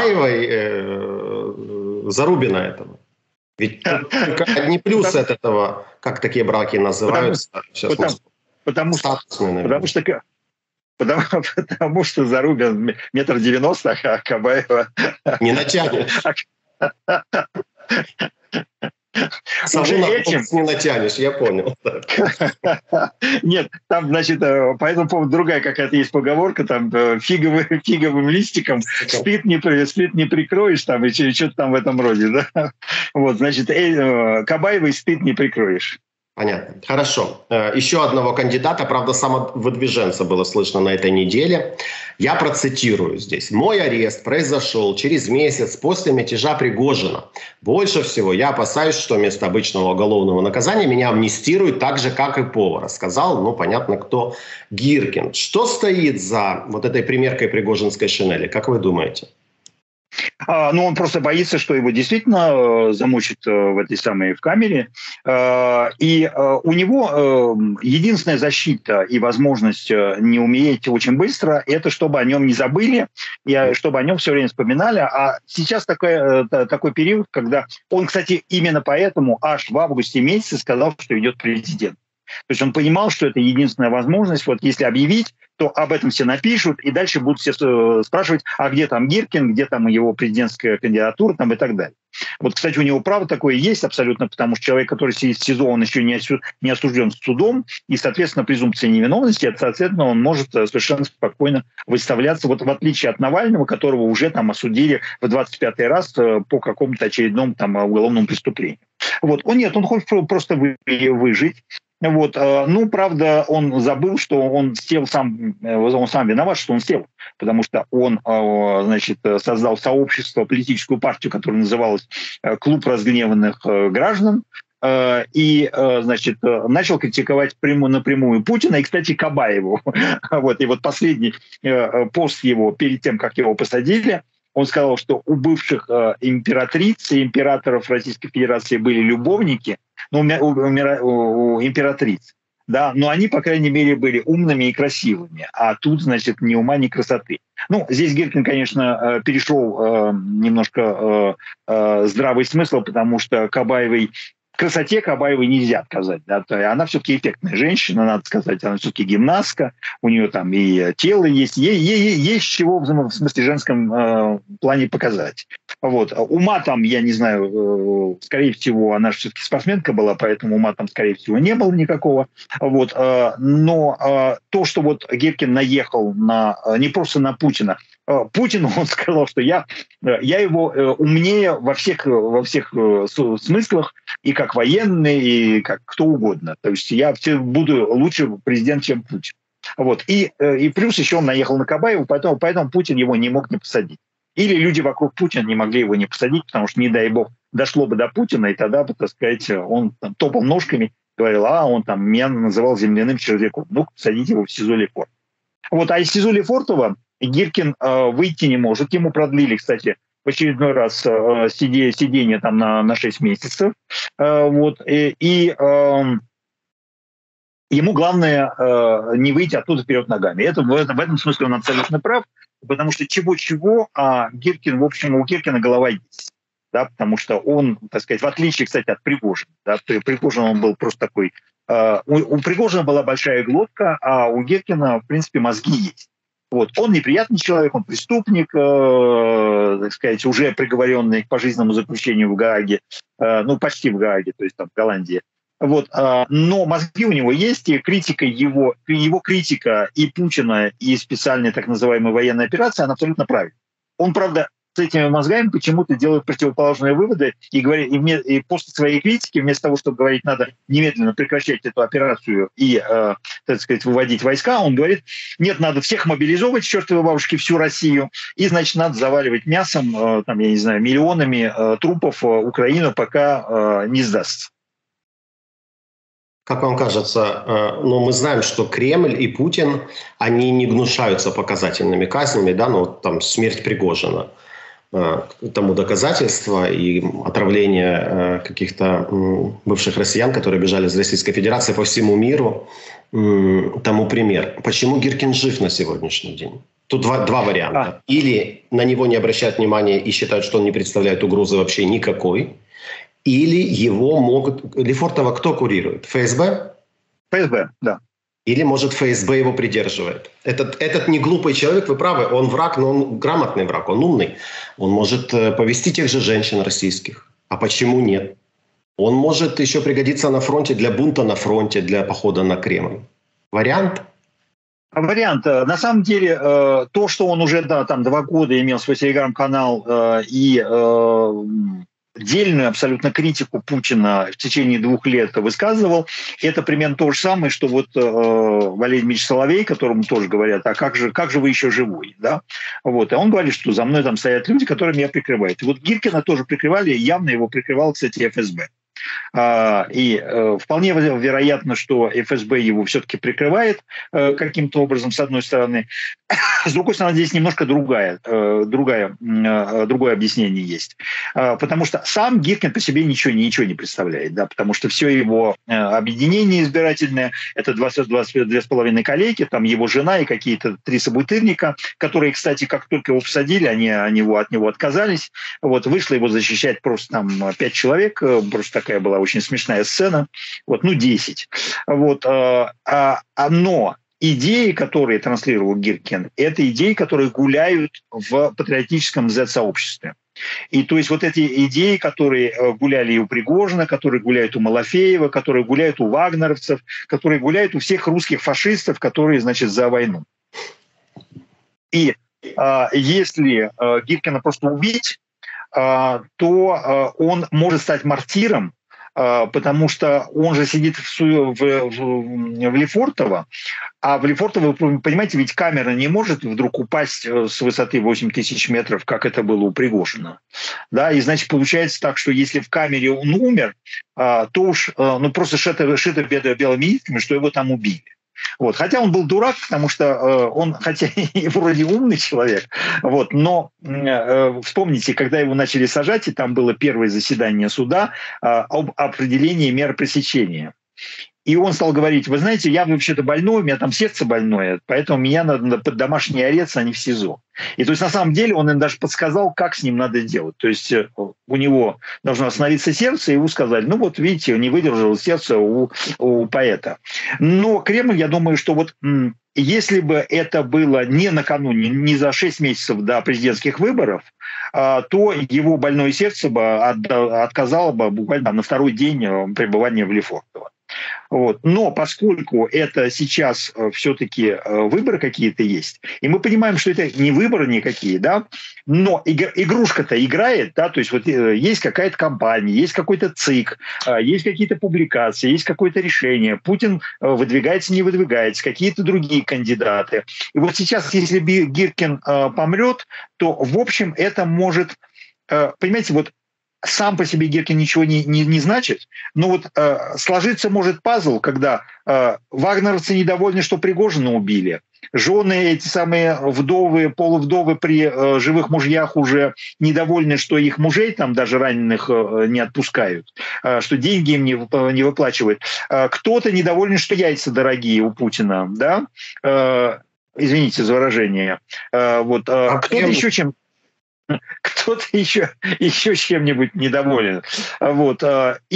Кабаевой Зарубина этого? Ведь одни плюсы от этого, как такие браки называются. Потому что Зарубин 1,90 м, а Кабаева... Не натянешь. Уже этим не натянешь, я понял. Нет, там, значит, по этому поводу другая какая-то есть поговорка, там фиговым листиком спит не прикроешь, там, и что-то там в этом роде, да? Вот, значит, Кабаевой спит не прикроешь. Понятно. Хорошо. Еще одного кандидата, правда, самовыдвиженца было слышно на этой неделе. Я процитирую здесь. «Мой арест произошел через месяц после мятежа Пригожина. Больше всего я опасаюсь, что вместо обычного уголовного наказания меня амнистируют так же, как и повара», сказал, ну, понятно, кто, Гиркин. Что стоит за вот этой примеркой пригожинской шинели, как вы думаете? Ну, он просто боится, что его действительно замучат в этой самой в камере. И у него единственная защита и возможность не умереть очень быстро, это чтобы о нем не забыли, и чтобы о нем все время вспоминали. А сейчас такой период, когда он, кстати, именно поэтому аж в августе месяце сказал, что идет президент. То есть он понимал, что это единственная возможность. Вот если объявить, то об этом все напишут, и дальше будут все спрашивать, а где там Гиркин, где там его президентская кандидатура там, и так далее. Вот, кстати, у него право такое есть абсолютно, потому что человек, который сидит в СИЗО, он еще не осужден судом, и, соответственно, презумпция невиновности, соответственно, он может совершенно спокойно выставляться, вот в отличие от Навального, которого уже там осудили в 25-й раз по какому-то очередному там уголовному преступлению. Вот. Он хочет просто выжить. Вот. Ну, правда, он забыл, что он сам виноват, что он сел, потому что он, значит, создал сообщество, политическую партию, которая называлась «Клуб разгневанных граждан», и, значит, начал критиковать напрямую Путина и, кстати, Кабаеву. Вот. И вот последний пост его, перед тем, как его посадили, он сказал, что у бывших императриц и императоров Российской Федерации были любовники, у императриц, да, но они, по крайней мере, были умными и красивыми, а тут, значит, ни ума, ни красоты. Ну, здесь Гиркин, конечно, перешел немножко здравый смысл, потому что красоте Кабаевой нельзя отказать. Да? Она все-таки эффектная женщина, надо сказать. Она все-таки гимнастка, у нее там и тело есть. Ей есть чего в смысле женском плане показать. Вот. Ума там, я не знаю, скорее всего, она же все-таки спортсменка была, поэтому ума там, скорее всего, не было никакого. Вот. Но то, что вот Гиркин наехал не просто на Путина, Путину он сказал, что я его умнее во всех смыслах, и как военный, и как кто угодно. То есть я буду лучше президент, чем Путин. Вот. И плюс еще он наехал на Кабаева, поэтому Путин его не мог не посадить. Или люди вокруг Путина не могли его не посадить, потому что, не дай бог, дошло бы до Путина, и тогда бы, так сказать, он там топал ножками, говорил, он там меня называл земляным червяком. Ну, посадите его в СИЗО Лефортово. Вот. А из СИЗО Лефортово Гиркин выйти не может. Ему продлили, кстати, в очередной раз сидение там на 6 месяцев. Вот. И ему главное не выйти оттуда вперед ногами. В этом смысле он абсолютно прав, потому что чего-чего, Гиркин, в общем, у Гиркина голова есть. Да, потому что он, так сказать, в отличие, кстати, от Пригожина, да, Пригожин он был просто такой... У Пригожина была большая глотка, а у Гиркина, в принципе, мозги есть. Вот. Он неприятный человек, он преступник, так сказать, уже приговоренный к пожизненному заключению в Гааге, ну, почти в Гааге, то есть там в Голландии. Вот, но мозги у него есть, и критика его критика и Путина, и специальной так называемой военной операции, она абсолютно правильна. Он, правда, с этими мозгами почему-то делает противоположные выводы и говорит, и после своей критики, вместо того, чтобы говорить, надо немедленно прекращать эту операцию и, так сказать, выводить войска, он говорит, нет, надо всех мобилизовывать, чертовой бабушки, всю Россию, и, значит, надо заваливать мясом, там, я не знаю, миллионами трупов Украину, пока не сдастся. Как вам кажется, ну, мы знаем, что Кремль и Путин, они не гнушаются показательными казнями, да, ну, там, смерть Пригожина, тому доказательства и отравление каких-то бывших россиян, которые бежали из Российской Федерации по всему миру, тому пример. Почему Гиркин жив на сегодняшний день? Тут два варианта. Или на него не обращают внимания и считают, что он не представляет угрозы вообще никакой, или его могут... Лефортова кто курирует? ФСБ? ФСБ, да. Или, может, ФСБ его придерживает? Этот не глупый человек, вы правы, он враг, но он грамотный враг, он умный. Он может повести тех же женщин российских. А почему нет? Он может еще пригодиться на фронте, для бунта на фронте, для похода на Кремль. Вариант? Вариант. На самом деле, то, что он уже, да, там 2 года имел свой телеграм-канал и... дельную абсолютно критику Путина в течение 2 лет высказывал, это примерно то же самое, что вот Валерий Дмитриевич Соловей, которому тоже говорят, а как же вы еще живой, да? Вот, и он говорит, что за мной там стоят люди, которые меня прикрывают. И вот Гиркина тоже прикрывали, явно его прикрывал, кстати, ФСБ. И вполне вероятно, что ФСБ его все-таки прикрывает каким-то образом, с одной стороны. С другой стороны, здесь немножко другое объяснение есть. Потому что сам Гиркин по себе ничего не представляет. Да, потому что все его объединение избирательное – это 22,5 коллеги, там его жена и какие-то 3 собутыльника, которые, кстати, как только его посадили, они от него отказались. Вот, вышло его защищать просто там 5 человек, просто такая была очень смешная сцена, вот, 10. Вот, но идеи, которые транслировал Гиркин, это идеи, которые гуляют в патриотическом Z-сообществе. И то есть вот эти идеи, которые гуляли и у Пригожина, которые гуляют у Малафеева, которые гуляют у вагнеровцев, которые гуляют у всех русских фашистов, которые, значит, за войну. И если Гиркина просто убить, то он может стать мартиром, потому что он же сидит в Лефортово, а в Лефортово, вы понимаете, ведь камера не может вдруг упасть с высоты 8000 метров, как это было у Пригожина. Да, и значит, получается так, что если в камере он умер, то уж просто шито белыми нитками, что его там убили. Вот. Хотя он был дурак, потому что он, хотя и вроде умный человек, вот, но вспомните, когда его начали сажать, и там было первое заседание суда об определении мер пресечения. И он стал говорить, вы знаете, я вообще-то больной, у меня там сердце больное, поэтому меня надо под домашний арест, а не в СИЗО. И то есть на самом деле он им даже подсказал, как с ним надо делать. То есть у него должно остановиться сердце, и ему сказали, ну вот видите, не выдержало сердце у поэта. Но Кремль, я думаю, что вот если бы это было не накануне, не за 6 месяцев до президентских выборов, то его больное сердце бы отказало бы буквально на 2-й день пребывания в Лефортово. Вот. Но поскольку это сейчас все-таки выборы какие-то есть, и мы понимаем, что это не выборы никакие, да, но игрушка-то играет, да, то есть вот есть какая-то кампания, есть какой-то ЦИК, есть какие-то публикации, есть какое-то решение, Путин выдвигается, не выдвигается, какие-то другие кандидаты. И вот сейчас, если Гиркин помрет, то, в общем, это может, понимаете, вот сам по себе Гиркин ничего не значит, но вот сложиться может пазл, когда вагнеровцы недовольны, что Пригожина убили, жены эти самые вдовы, полувдовы при живых мужьях уже недовольны, что их мужей там даже раненых не отпускают, что деньги им не выплачивают. Кто-то недоволен, что яйца дорогие у Путина, да? Извините за выражение. Вот. Кто-то еще чем... Кто-то еще чем-нибудь недоволен. Вот. И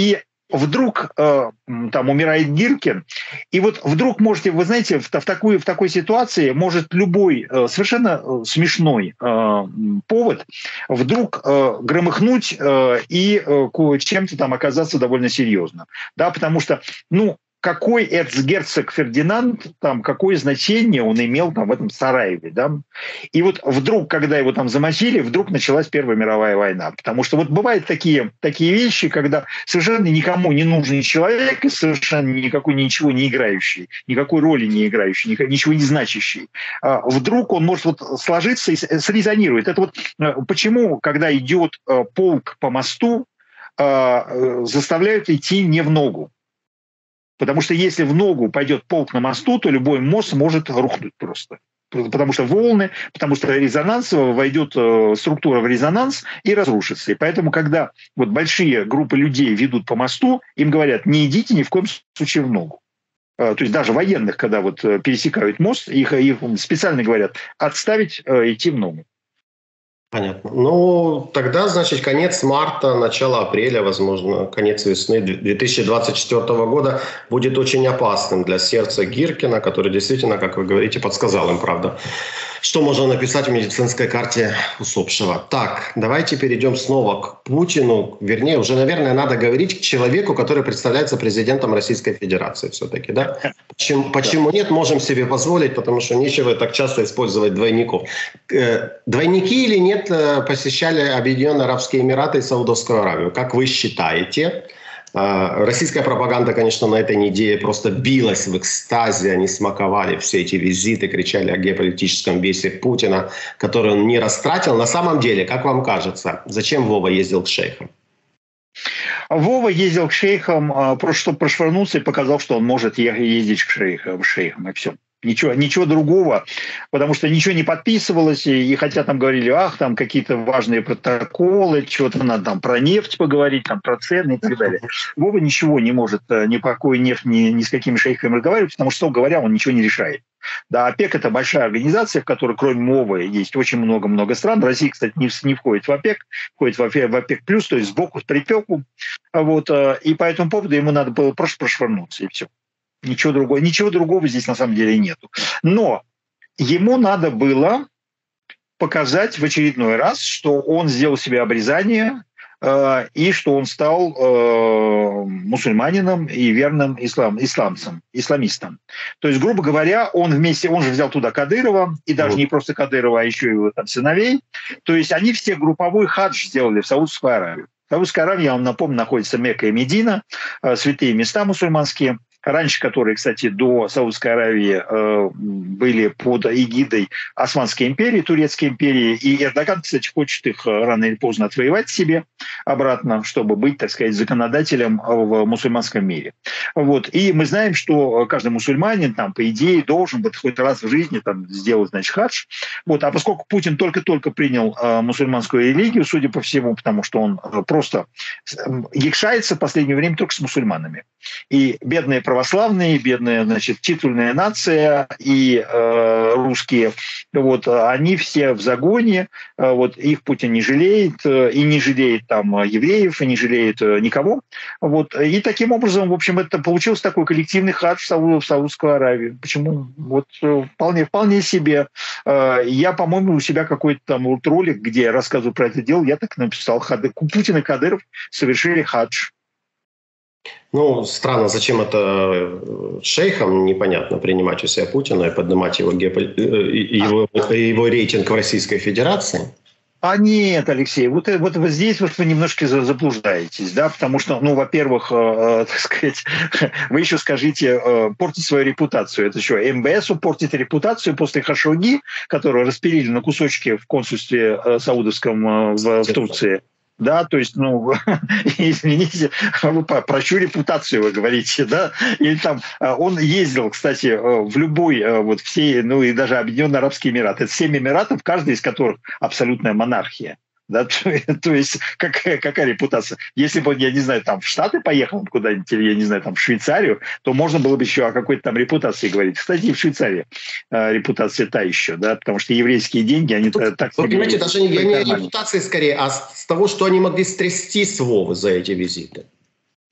вдруг там умирает Гиркин, и вот вдруг можете, вы знаете, в такой ситуации может любой совершенно смешной повод вдруг громыхнуть и чем-то там оказаться довольно серьезно. Да, потому что, ну, какой эрцгерцог Фердинанд, там, какое значение он имел там в этом Сараеве, да? И вот вдруг, когда его там замочили, вдруг началась Первая мировая война. Потому что вот бывают такие вещи, когда совершенно никому не нужный человек и совершенно ничего не играющий, никакой роли не играющий, ничего не значащий, вдруг он может вот сложиться и срезонирует. Это вот почему, когда идет полк по мосту, заставляют идти не в ногу. Потому что если в ногу пойдет полк на мосту, то любой мост может рухнуть просто. Потому что волны, потому что резонанс, войдет структура в резонанс и разрушится. И поэтому, когда вот большие группы людей ведут по мосту, им говорят, не идите ни в коем случае в ногу. То есть даже военных, когда вот пересекают мост, их специально говорят отставить, идти в ногу. Понятно. Ну, тогда, значит, конец марта, начало апреля, возможно, конец весны 2024 года будет очень опасным для сердца Гиркина, который действительно, как вы говорите, подсказал им, правда, что можно написать в медицинской карте усопшего. Так, давайте перейдем снова к Путину. Вернее, уже, наверное, надо говорить к человеку, который представляется президентом Российской Федерации все-таки, да? Почему нет, можем себе позволить, потому что нечего так часто использовать двойников. Двойники или нет посещали Объединенные Арабские Эмираты и Саудовскую Аравию? Как вы считаете? Российская пропаганда, конечно, на этой неделе просто билась в экстазе. Они смаковали все эти визиты, кричали о геополитическом весе Путина, который он не растратил. На самом деле, как вам кажется, зачем Вова ездил к шейхам? Вова ездил к шейхам, чтобы прошвырнуться и показал, что он может ездить к шейхам, и все. Ничего другого, потому что ничего не подписывалось, и хотя там говорили, там какие-то важные протоколы, чего-то надо там про нефть поговорить, там про цены и так далее. Вова ничего не может, ни по какой нефть, ни с какими шейхами разговаривать, потому что, говоря, он ничего не решает. Да, ОПЕК – это большая организация, в которой кроме Вовы есть очень много-много стран. Россия, кстати, не входит в ОПЕК, входит в ОПЕК+, то есть сбоку в припеку. Вот, и по этому поводу ему надо было просто прошвырнуться, и все. Ничего другого здесь на самом деле нету. Но ему надо было показать в очередной раз, что он сделал себе обрезание и что он стал мусульманином и верным исламистом. То есть, грубо говоря, он же взял туда Кадырова, и даже не просто Кадырова, а еще и его там сыновей. То есть они все групповой хадж сделали в Саудовскую Аравию. В Саудовской Аравии, я вам напомню, находится Мекка и Медина, святые места мусульманские. Раньше, которые, кстати, до Саудовской Аравии были под эгидой Османской империи, Турецкой империи. И Эрдоган, кстати, хочет их рано или поздно отвоевать себе обратно, чтобы быть, так сказать, законодателем в мусульманском мире. Вот. И мы знаем, что каждый мусульманин, там, по идее, должен быть хоть раз в жизни там, сделать, значит, хадж. Вот. А поскольку Путин только-только принял мусульманскую религию, судя по всему, потому что он просто якшается в последнее время только с мусульманами. И бедные православные, бедная, значит, титульная нация и русские, вот, они все в загоне, вот, их Путин не жалеет, и не жалеет там евреев, и не жалеет никого. Вот, и таким образом, в общем, это получился такой коллективный хадж в Саудовскую Аравию. Почему? Вот вполне себе. Я, по-моему, у себя какой-то там вот ролик, где я рассказываю про это дело, я так написал, Путин и Кадыров совершили хадж. Ну, странно, зачем это шейхам, непонятно, принимать у себя Путина и поднимать его рейтинг в Российской Федерации. А нет, Алексей, вот здесь вот вы немножко заблуждаетесь, да, потому что, ну, во-первых, так сказать, вы еще скажите, портить свою репутацию. Это что, МБСу портить репутацию после Хашогги, которую распилили на кусочки в консульстве саудовском в Турции? Да, то есть, ну, извините, про чью репутацию вы говорите, да? Или там он ездил, кстати, в любой, вот все, ну и даже Объединенные Арабские Эмираты. Это 7 эмиратов, каждый из которых абсолютная монархия. Да, то есть какая репутация? Если бы он, я не знаю, там в Штаты поехал куда-нибудь, или, я не знаю, там в Швейцарию, то можно было бы еще о какой-то там репутации говорить. Кстати, и в Швейцарии репутация та еще, да, потому что еврейские деньги, они так... Вы понимаете, даже не репутации скорее, а с того, что они могли стрясти с Вовы за эти визиты.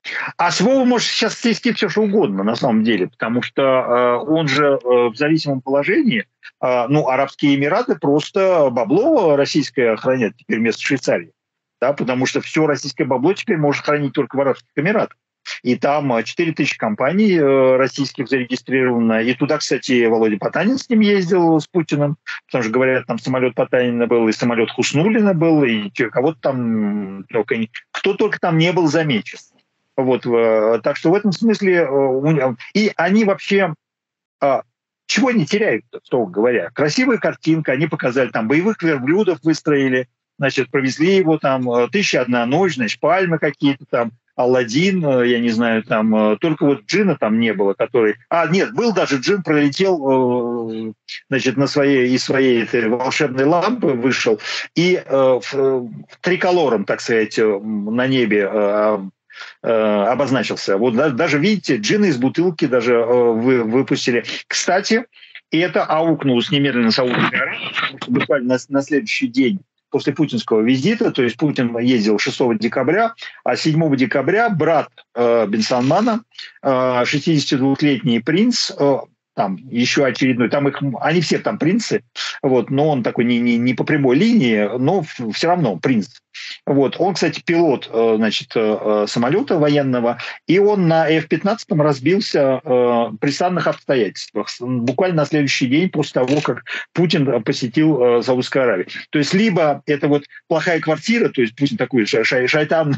А с Вовой может сейчас свести все, что угодно, на самом деле, потому что он же в зависимом положении. Арабские Эмираты просто бабло российское хранят теперь вместо Швейцарии. Да, потому что все российское бабло теперь может хранить только в Арабских Эмиратах. И там 4000 компаний российских зарегистрировано. И туда, кстати, Володя Потанин с ним ездил, с Путиным. Потому что, говорят, там самолет Потанина был, и самолет Хуснуллина был, и кого-то там, кто только там не был замечен. Вот, так что в этом смысле... И они вообще... Чего они теряют, строго говоря? Красивая картинка, они показали, там боевых верблюдов выстроили, значит, провезли его там, 1001 ночь, значит, пальмы какие-то там, Аладдин, я не знаю, там, только вот джина там не было, который... Нет, был даже джин, пролетел, значит, из своей этой волшебной лампы вышел и триколором, так сказать, на небе обозначился. Вот даже, видите, джины из бутылки даже выпустили. Кстати, это аукнулось немедленно Саудовской Аравии, буквально на следующий день после путинского визита, то есть Путин ездил 6 декабря, а 7 декабря брат Бен Салмана, 62-летний принц, там еще очередной, они все там принцы, вот, но он такой не по прямой линии, но все равно принц. Вот. Он, кстати, пилот, значит, самолета военного, и он на F-15 разбился при странных обстоятельствах, буквально на следующий день после того, как Путин посетил Саудовскую Аравию. То есть либо это вот плохая квартира, то есть Путин такой шайтан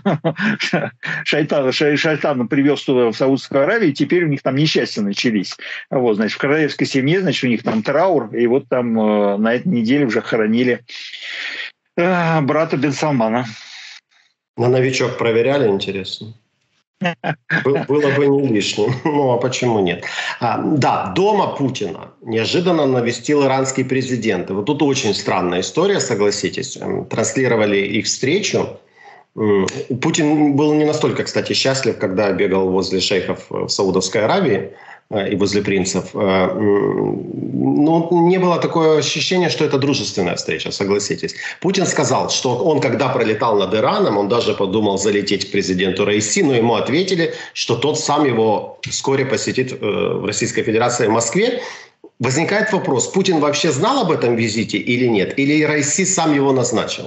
привез туда в Саудовскую Аравию, и теперь у них там несчастья начались. Вот, значит, в королевской семье, значит, у них там траур, и вот там на этой неделе уже хоронили брата Бен Салмана. На новичок проверяли, интересно? Было бы не лишним. Ну, а почему нет? Да, дома Путина неожиданно навестил иранский президент. И вот тут очень странная история, согласитесь. Транслировали их встречу. Путин был не настолько, кстати, счастлив, когда бегал возле шейхов в Саудовской Аравии и возле принцев. Но не было такое ощущение, что это дружественная встреча, согласитесь. Путин сказал, что он, когда пролетал над Ираном, он даже подумал залететь к президенту Раиси, но ему ответили, что тот сам его вскоре посетит в Российской Федерации в Москве. Возникает вопрос, Путин вообще знал об этом визите или нет? Или Раиси сам его назначил?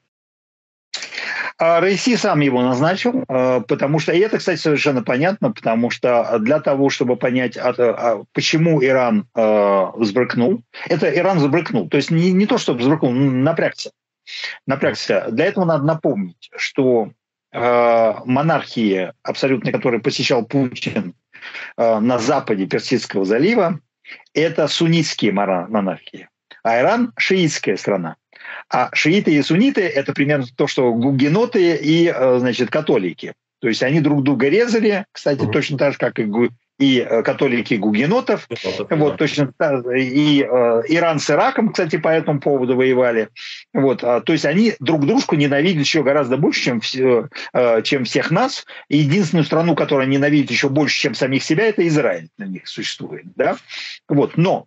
Раиси сам его назначил, потому что, и это, кстати, совершенно понятно, потому что для того, чтобы понять, почему Иран взбрыкнул, это Иран взбрыкнул, то есть не то, чтобы взбрыкнул, напрягся. Для этого надо напомнить, что монархии, абсолютно, которые посещал Путин на западе Персидского залива, это суннитские монархии, а Иран – шиитская страна. А шииты и сунниты – это примерно то, что гугеноты и, значит, католики. То есть они друг друга резали, кстати, точно так же, как и католики гугенотов. Вот, точно так же. И Иран с Ираком, кстати, по этому поводу воевали. Вот, то есть они друг дружку ненавидят еще гораздо больше, чем всех нас. И единственную страну, которая ненавидит еще больше, чем самих себя, это Израиль на них существует. Да? Вот, но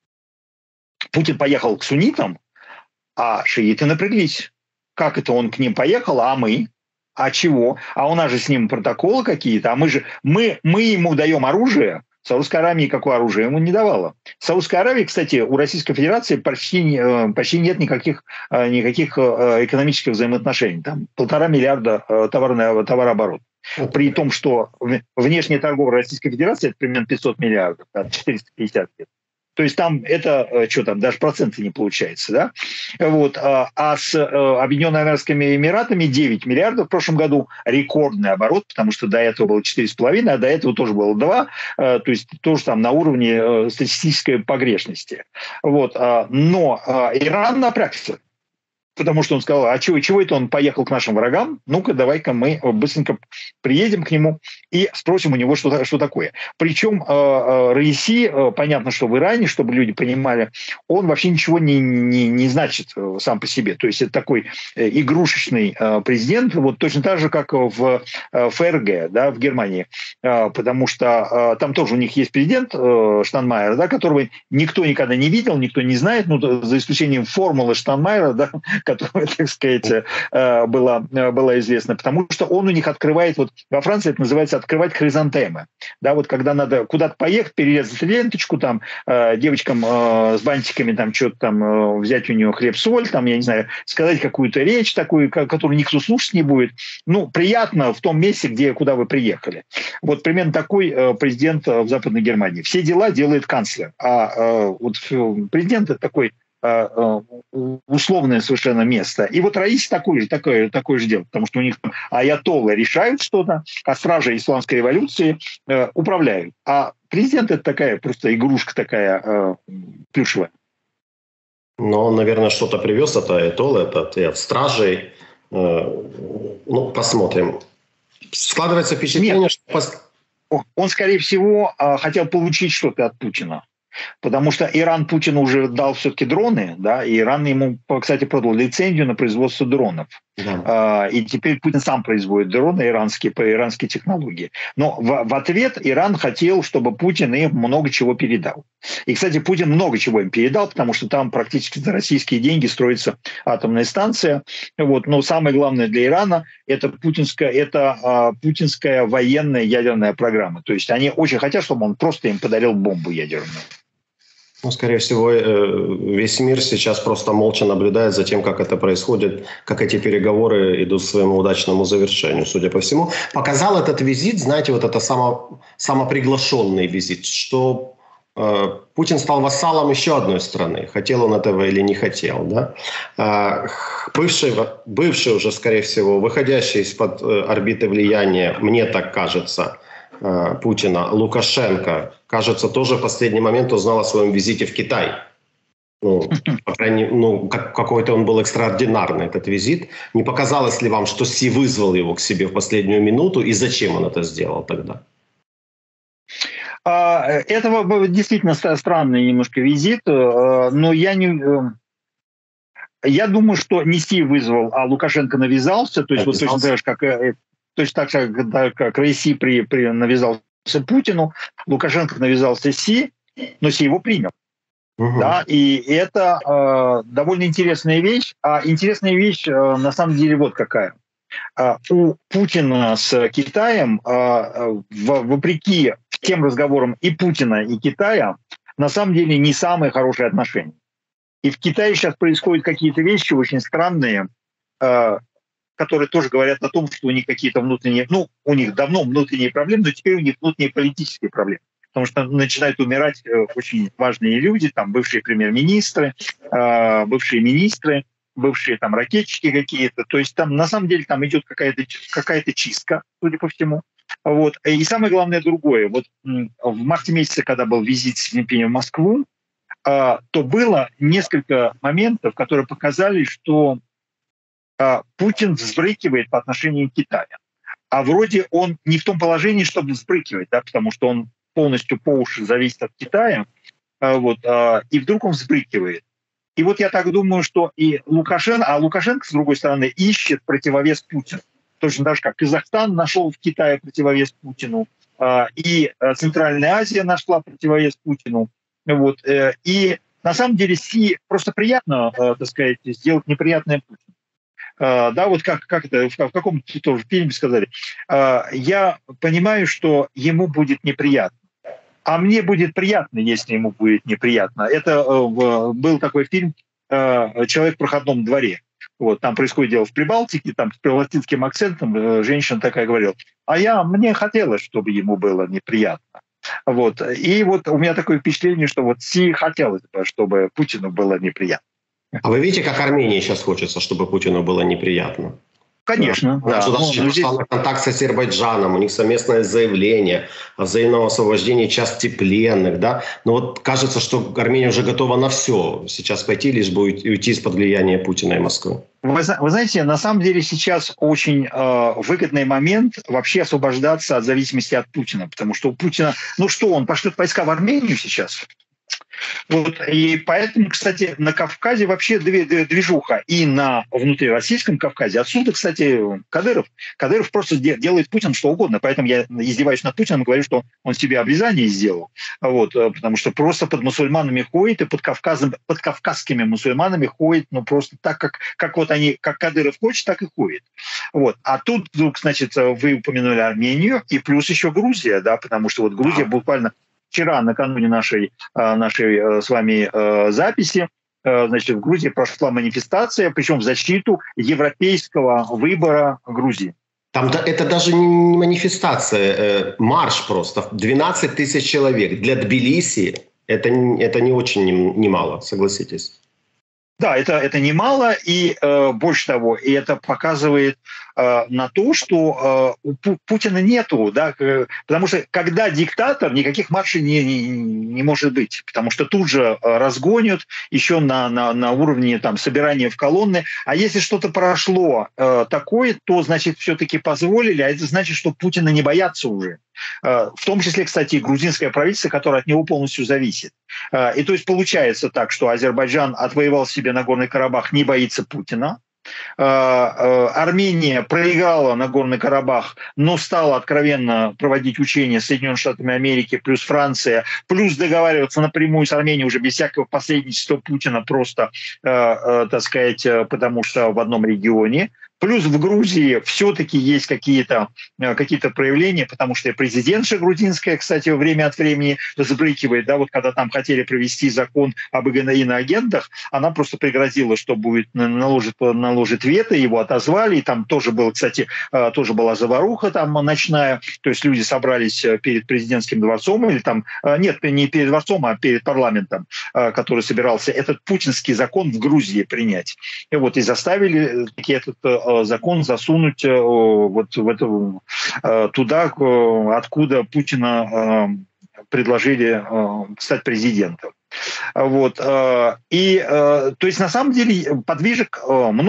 Путин поехал к суннитам, а шииты напряглись. Как это он к ним поехал, а мы? А чего? А у нас же с ним протоколы какие-то, а мы ему даем оружие. Саудовская Аравия никакое оружие ему не давала. В Саудовской Аравии, кстати, у Российской Федерации почти нет никаких экономических взаимоотношений. Там 1,5 миллиарда товарооборот. При том, что внешняя торговля Российской Федерации это примерно 500 миллиардов, 450 лет. То есть там это, что там, даже проценты не получается, да? Вот. А с Объединенными Арабскими Эмиратами 9 миллиардов в прошлом году, рекордный оборот, потому что до этого было 4,5, а до этого тоже было 2, то есть тоже там на уровне статистической погрешности. Вот. Но Иран напрягся. Потому что он сказал, а чего это он поехал к нашим врагам? Ну-ка, давай-ка мы быстренько приедем к нему и спросим у него, что такое. Причем Раиси, понятно, что в Иране, чтобы люди понимали, он вообще ничего не значит сам по себе. То есть это такой игрушечный президент, вот точно так же, как в ФРГ, да, в Германии. Потому что там тоже у них есть президент Штайнмайер, да, которого никто никогда не видел, никто не знает, ну, за исключением формулы Штайнмайера, да, которая, так сказать, была известна, потому что он у них открывает, вот во Франции это называется открывать хризантемы. Да, вот когда надо куда-то поехать, перерезать ленточку, там, девочкам с бантиками там что-то там взять у нее хлеб-соль, там, я не знаю, сказать какую-то речь такую, которую никто слушать не будет. Ну, приятно в том месте, куда вы приехали. Вот примерно такой президент в Западной Германии. Все дела делает канцлер, а вот президент — это такой условное совершенно место. И вот Раиси такое же дело, потому что у них там аятоллы решают что-то, а стражи исламской революции управляют. А президент — это такая просто игрушка такая плюшевая. Но он, наверное, что-то привез от аятоллы, от стражей. Ну, посмотрим. Складывается впечатление, Нет, что... Он, скорее всего, хотел получить что-то от Путина. Потому что Иран Путину уже дал все-таки дроны, да, и Иран ему, кстати, продал лицензию на производство дронов. Да. И теперь Путин сам производит дроны иранские по иранской технологии. Но в ответ Иран хотел, чтобы Путин им много чего передал. И, кстати, Путин много чего им передал, потому что там практически за российские деньги строится атомная станция. Вот. Но самое главное для Ирана – это путинская военная ядерная программа. То есть они очень хотят, чтобы он просто им подарил бомбу ядерную. Ну, скорее всего, весь мир сейчас просто молча наблюдает за тем, как это происходит, как эти переговоры идут к своему удачному завершению, судя по всему. Показал этот визит, знаете, вот это самоприглашенный визит, что Путин стал вассалом еще одной страны. Хотел он этого или не хотел, да? Бывший уже, скорее всего, выходящий из-под орбиты влияния, мне так кажется, Путина, Лукашенко, кажется, тоже в последний момент узнал о своем визите в Китай. Ну, по крайней мере, какой-то он был экстраординарный, этот визит. Не показалось ли вам, что Си вызвал его к себе в последнюю минуту, и зачем он это сделал тогда? Это был действительно странный немножко визит, но я думаю, что не Си вызвал, а Лукашенко навязался. То есть вот точно так же, как Раиси навязался Путину, Лукашенко навязался Си, но Си его принял. Угу. Да, и это довольно интересная вещь. А интересная вещь на самом деле вот какая. У Путина с Китаем, вопреки тем разговорам и Путина, и Китая, на самом деле не самые хорошие отношения. И в Китае сейчас происходят какие-то вещи очень странные, которые тоже говорят о том, что у них какие-то внутренние... Ну, у них давно внутренние проблемы, но теперь у них внутренние политические проблемы. Потому что начинают умирать очень важные люди, там бывшие премьер-министры, бывшие министры, бывшие там ракетчики какие-то. То есть там на самом деле там идет какая-то чистка, судя по всему. Вот. И самое главное другое. Вот в марте месяце, когда был визит Си Цзиньпиня в Москву, то было несколько моментов, которые показали, что Путин взбрыкивает по отношению к Китаю. А вроде он не в том положении, чтобы взбрыкивать, да, потому что он полностью по уши зависит от Китая, вот, и вдруг он взбрыкивает. И вот я так думаю, что и Лукашенко, с другой стороны, ищет противовес Путину. Точно так же, как Казахстан нашел в Китае противовес Путину, и Центральная Азия нашла противовес Путину. Вот, и на самом деле Си просто приятно, так сказать, сделать неприятное Путину. Да, вот как это в каком-то тоже фильме сказали. Я понимаю, что ему будет неприятно. А мне будет приятно, если ему будет неприятно. Это был такой фильм «Человек в проходном дворе». Вот, там происходит дело в Прибалтике, там с прибалтийским акцентом женщина такая говорила, мне хотелось, чтобы ему было неприятно. Вот. И вот у меня такое впечатление, что вот Си хотелось бы, чтобы Путину было неприятно. А вы видите, как Армении сейчас хочется, чтобы Путину было неприятно? Конечно. Да. Здесь... контакт с Азербайджаном, у них совместное заявление о взаимном освобождении части пленных. Да? Но вот кажется, что Армения уже готова на все. Сейчас пойти, лишь бы уйти из-под влияния Путина и Москвы. Вы знаете, на самом деле сейчас очень выгодный момент вообще освобождаться от зависимости от Путина. Потому что у Путина... он пошлет войска в Армению сейчас. Вот, и поэтому, кстати, на Кавказе вообще движуха. И на внутрироссийском Кавказе. Отсюда, кстати, Кадыров просто делает Путин что угодно. Поэтому я издеваюсь над Путиным и говорю, что он себе обрезание сделал. Вот, потому что просто под мусульманами ходит, и под кавказскими мусульманами ходит, ну, просто так, как вот они, как Кадыров хочет, так и ходит. Вот. А тут вдруг, значит, вы упомянули Армению, и плюс еще Грузия, да, потому что вот Грузия буквально вчера, накануне нашей с вами записи, значит, в Грузии прошла манифестация, причем в защиту европейского выбора Грузии. Там это даже не манифестация, марш просто. 12 тысяч человек. Для Тбилиси это не очень немало, согласитесь. Да, это немало, и больше того, и это показывает на то, что у Путина нету, да, потому что когда диктатор, никаких маршей не может быть, потому что тут же разгонят еще на уровне там собирания в колонны, а если что-то прошло такое, то, значит, все-таки позволили, а это значит, что Путина не боятся уже. В том числе, кстати, грузинское правительство, которое от него полностью зависит. И то есть получается так, что Азербайджан отвоевал себе Нагорный Карабах, не боится Путина. Армения проиграла Нагорный Карабах, но стала откровенно проводить учения с Соединенными Штатами Америки, плюс Франция, плюс договариваться напрямую с Арменией уже без всякого посредничества Путина, просто, так сказать, потому что в одном регионе. Плюс в Грузии все-таки есть какие-то проявления, потому что президентша грузинская, кстати, время от времени взбрыкивает, да, вот когда там хотели провести закон об иноагентах, она просто пригрозила, что будет наложит вето, его отозвали, и там тоже было, кстати, тоже была заваруха там ночная, то есть люди собрались перед президентским дворцом, или там, нет, не перед дворцом, а перед парламентом, который собирался этот путинский закон в Грузии принять. И вот и заставили этот закон засунуть вот в эту, туда, откуда Путина предложили стать президентом. Вот. И, то есть, на самом деле, подвижек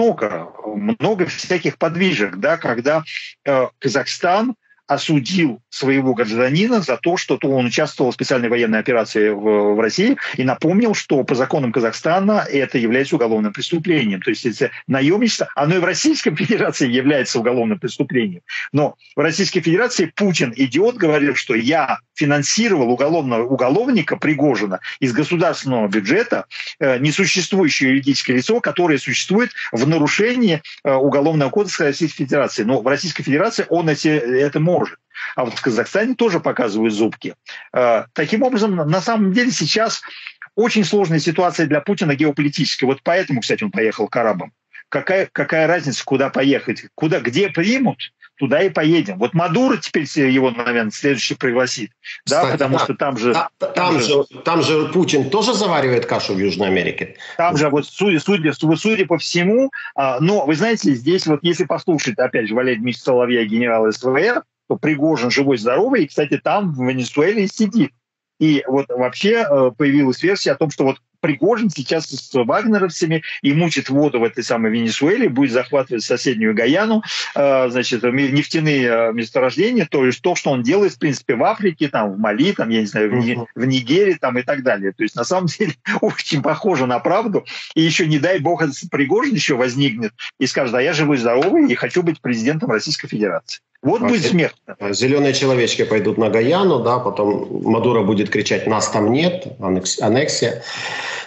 много всяких подвижек, да, когда Казахстан осудил своего гражданина за то, что он участвовал в специальной военной операции в России, и напомнил, что по законам Казахстана это является уголовным преступлением. То есть это наемничество, оно и в Российской Федерации является уголовным преступлением. Но в Российской Федерации Путин, идиот, говорил, что я финансировал уголовника Пригожина из государственного бюджета, несуществующее юридическое лицо, которое существует в нарушении Уголовного кодекса Российской Федерации. Но в Российской Федерации он это может. А вот в Казахстане тоже показывают зубки. Таким образом, на самом деле сейчас очень сложная ситуация для Путина геополитическая. Вот поэтому, кстати, он поехал к арабам. Какая разница, куда поехать? Где примут, туда и поедем. Вот Мадуро теперь его, наверное, следующий пригласит. Да, кстати, потому что там же Путин тоже заваривает кашу в Южной Америке. Там же, вот, судя по всему, но, вы знаете, здесь вот если послушать, опять же, Валерия Дмитриевича Соловья, генерала СВР, то Пригожин живой-здоровый, и, кстати, там в Венесуэле сидит. И вот вообще появилась версия о том, что вот Пригожин сейчас с вагнеровцами и мучит воду в этой самой Венесуэле, будет захватывать соседнюю Гаяну, значит, нефтяные месторождения, то есть то, что он делает, в принципе, в Африке, там, в Мали, там, я не знаю, в Нигерии, там, и так далее. То есть, на самом деле, очень похоже на правду. И еще, не дай бог, Пригожин еще возникнет и скажет, а я живой-здоровый и хочу быть президентом Российской Федерации. Вот будет смерть. Зеленые человечки пойдут на Гаяну, да, потом Мадуро будет кричать «нас там нет», аннексия.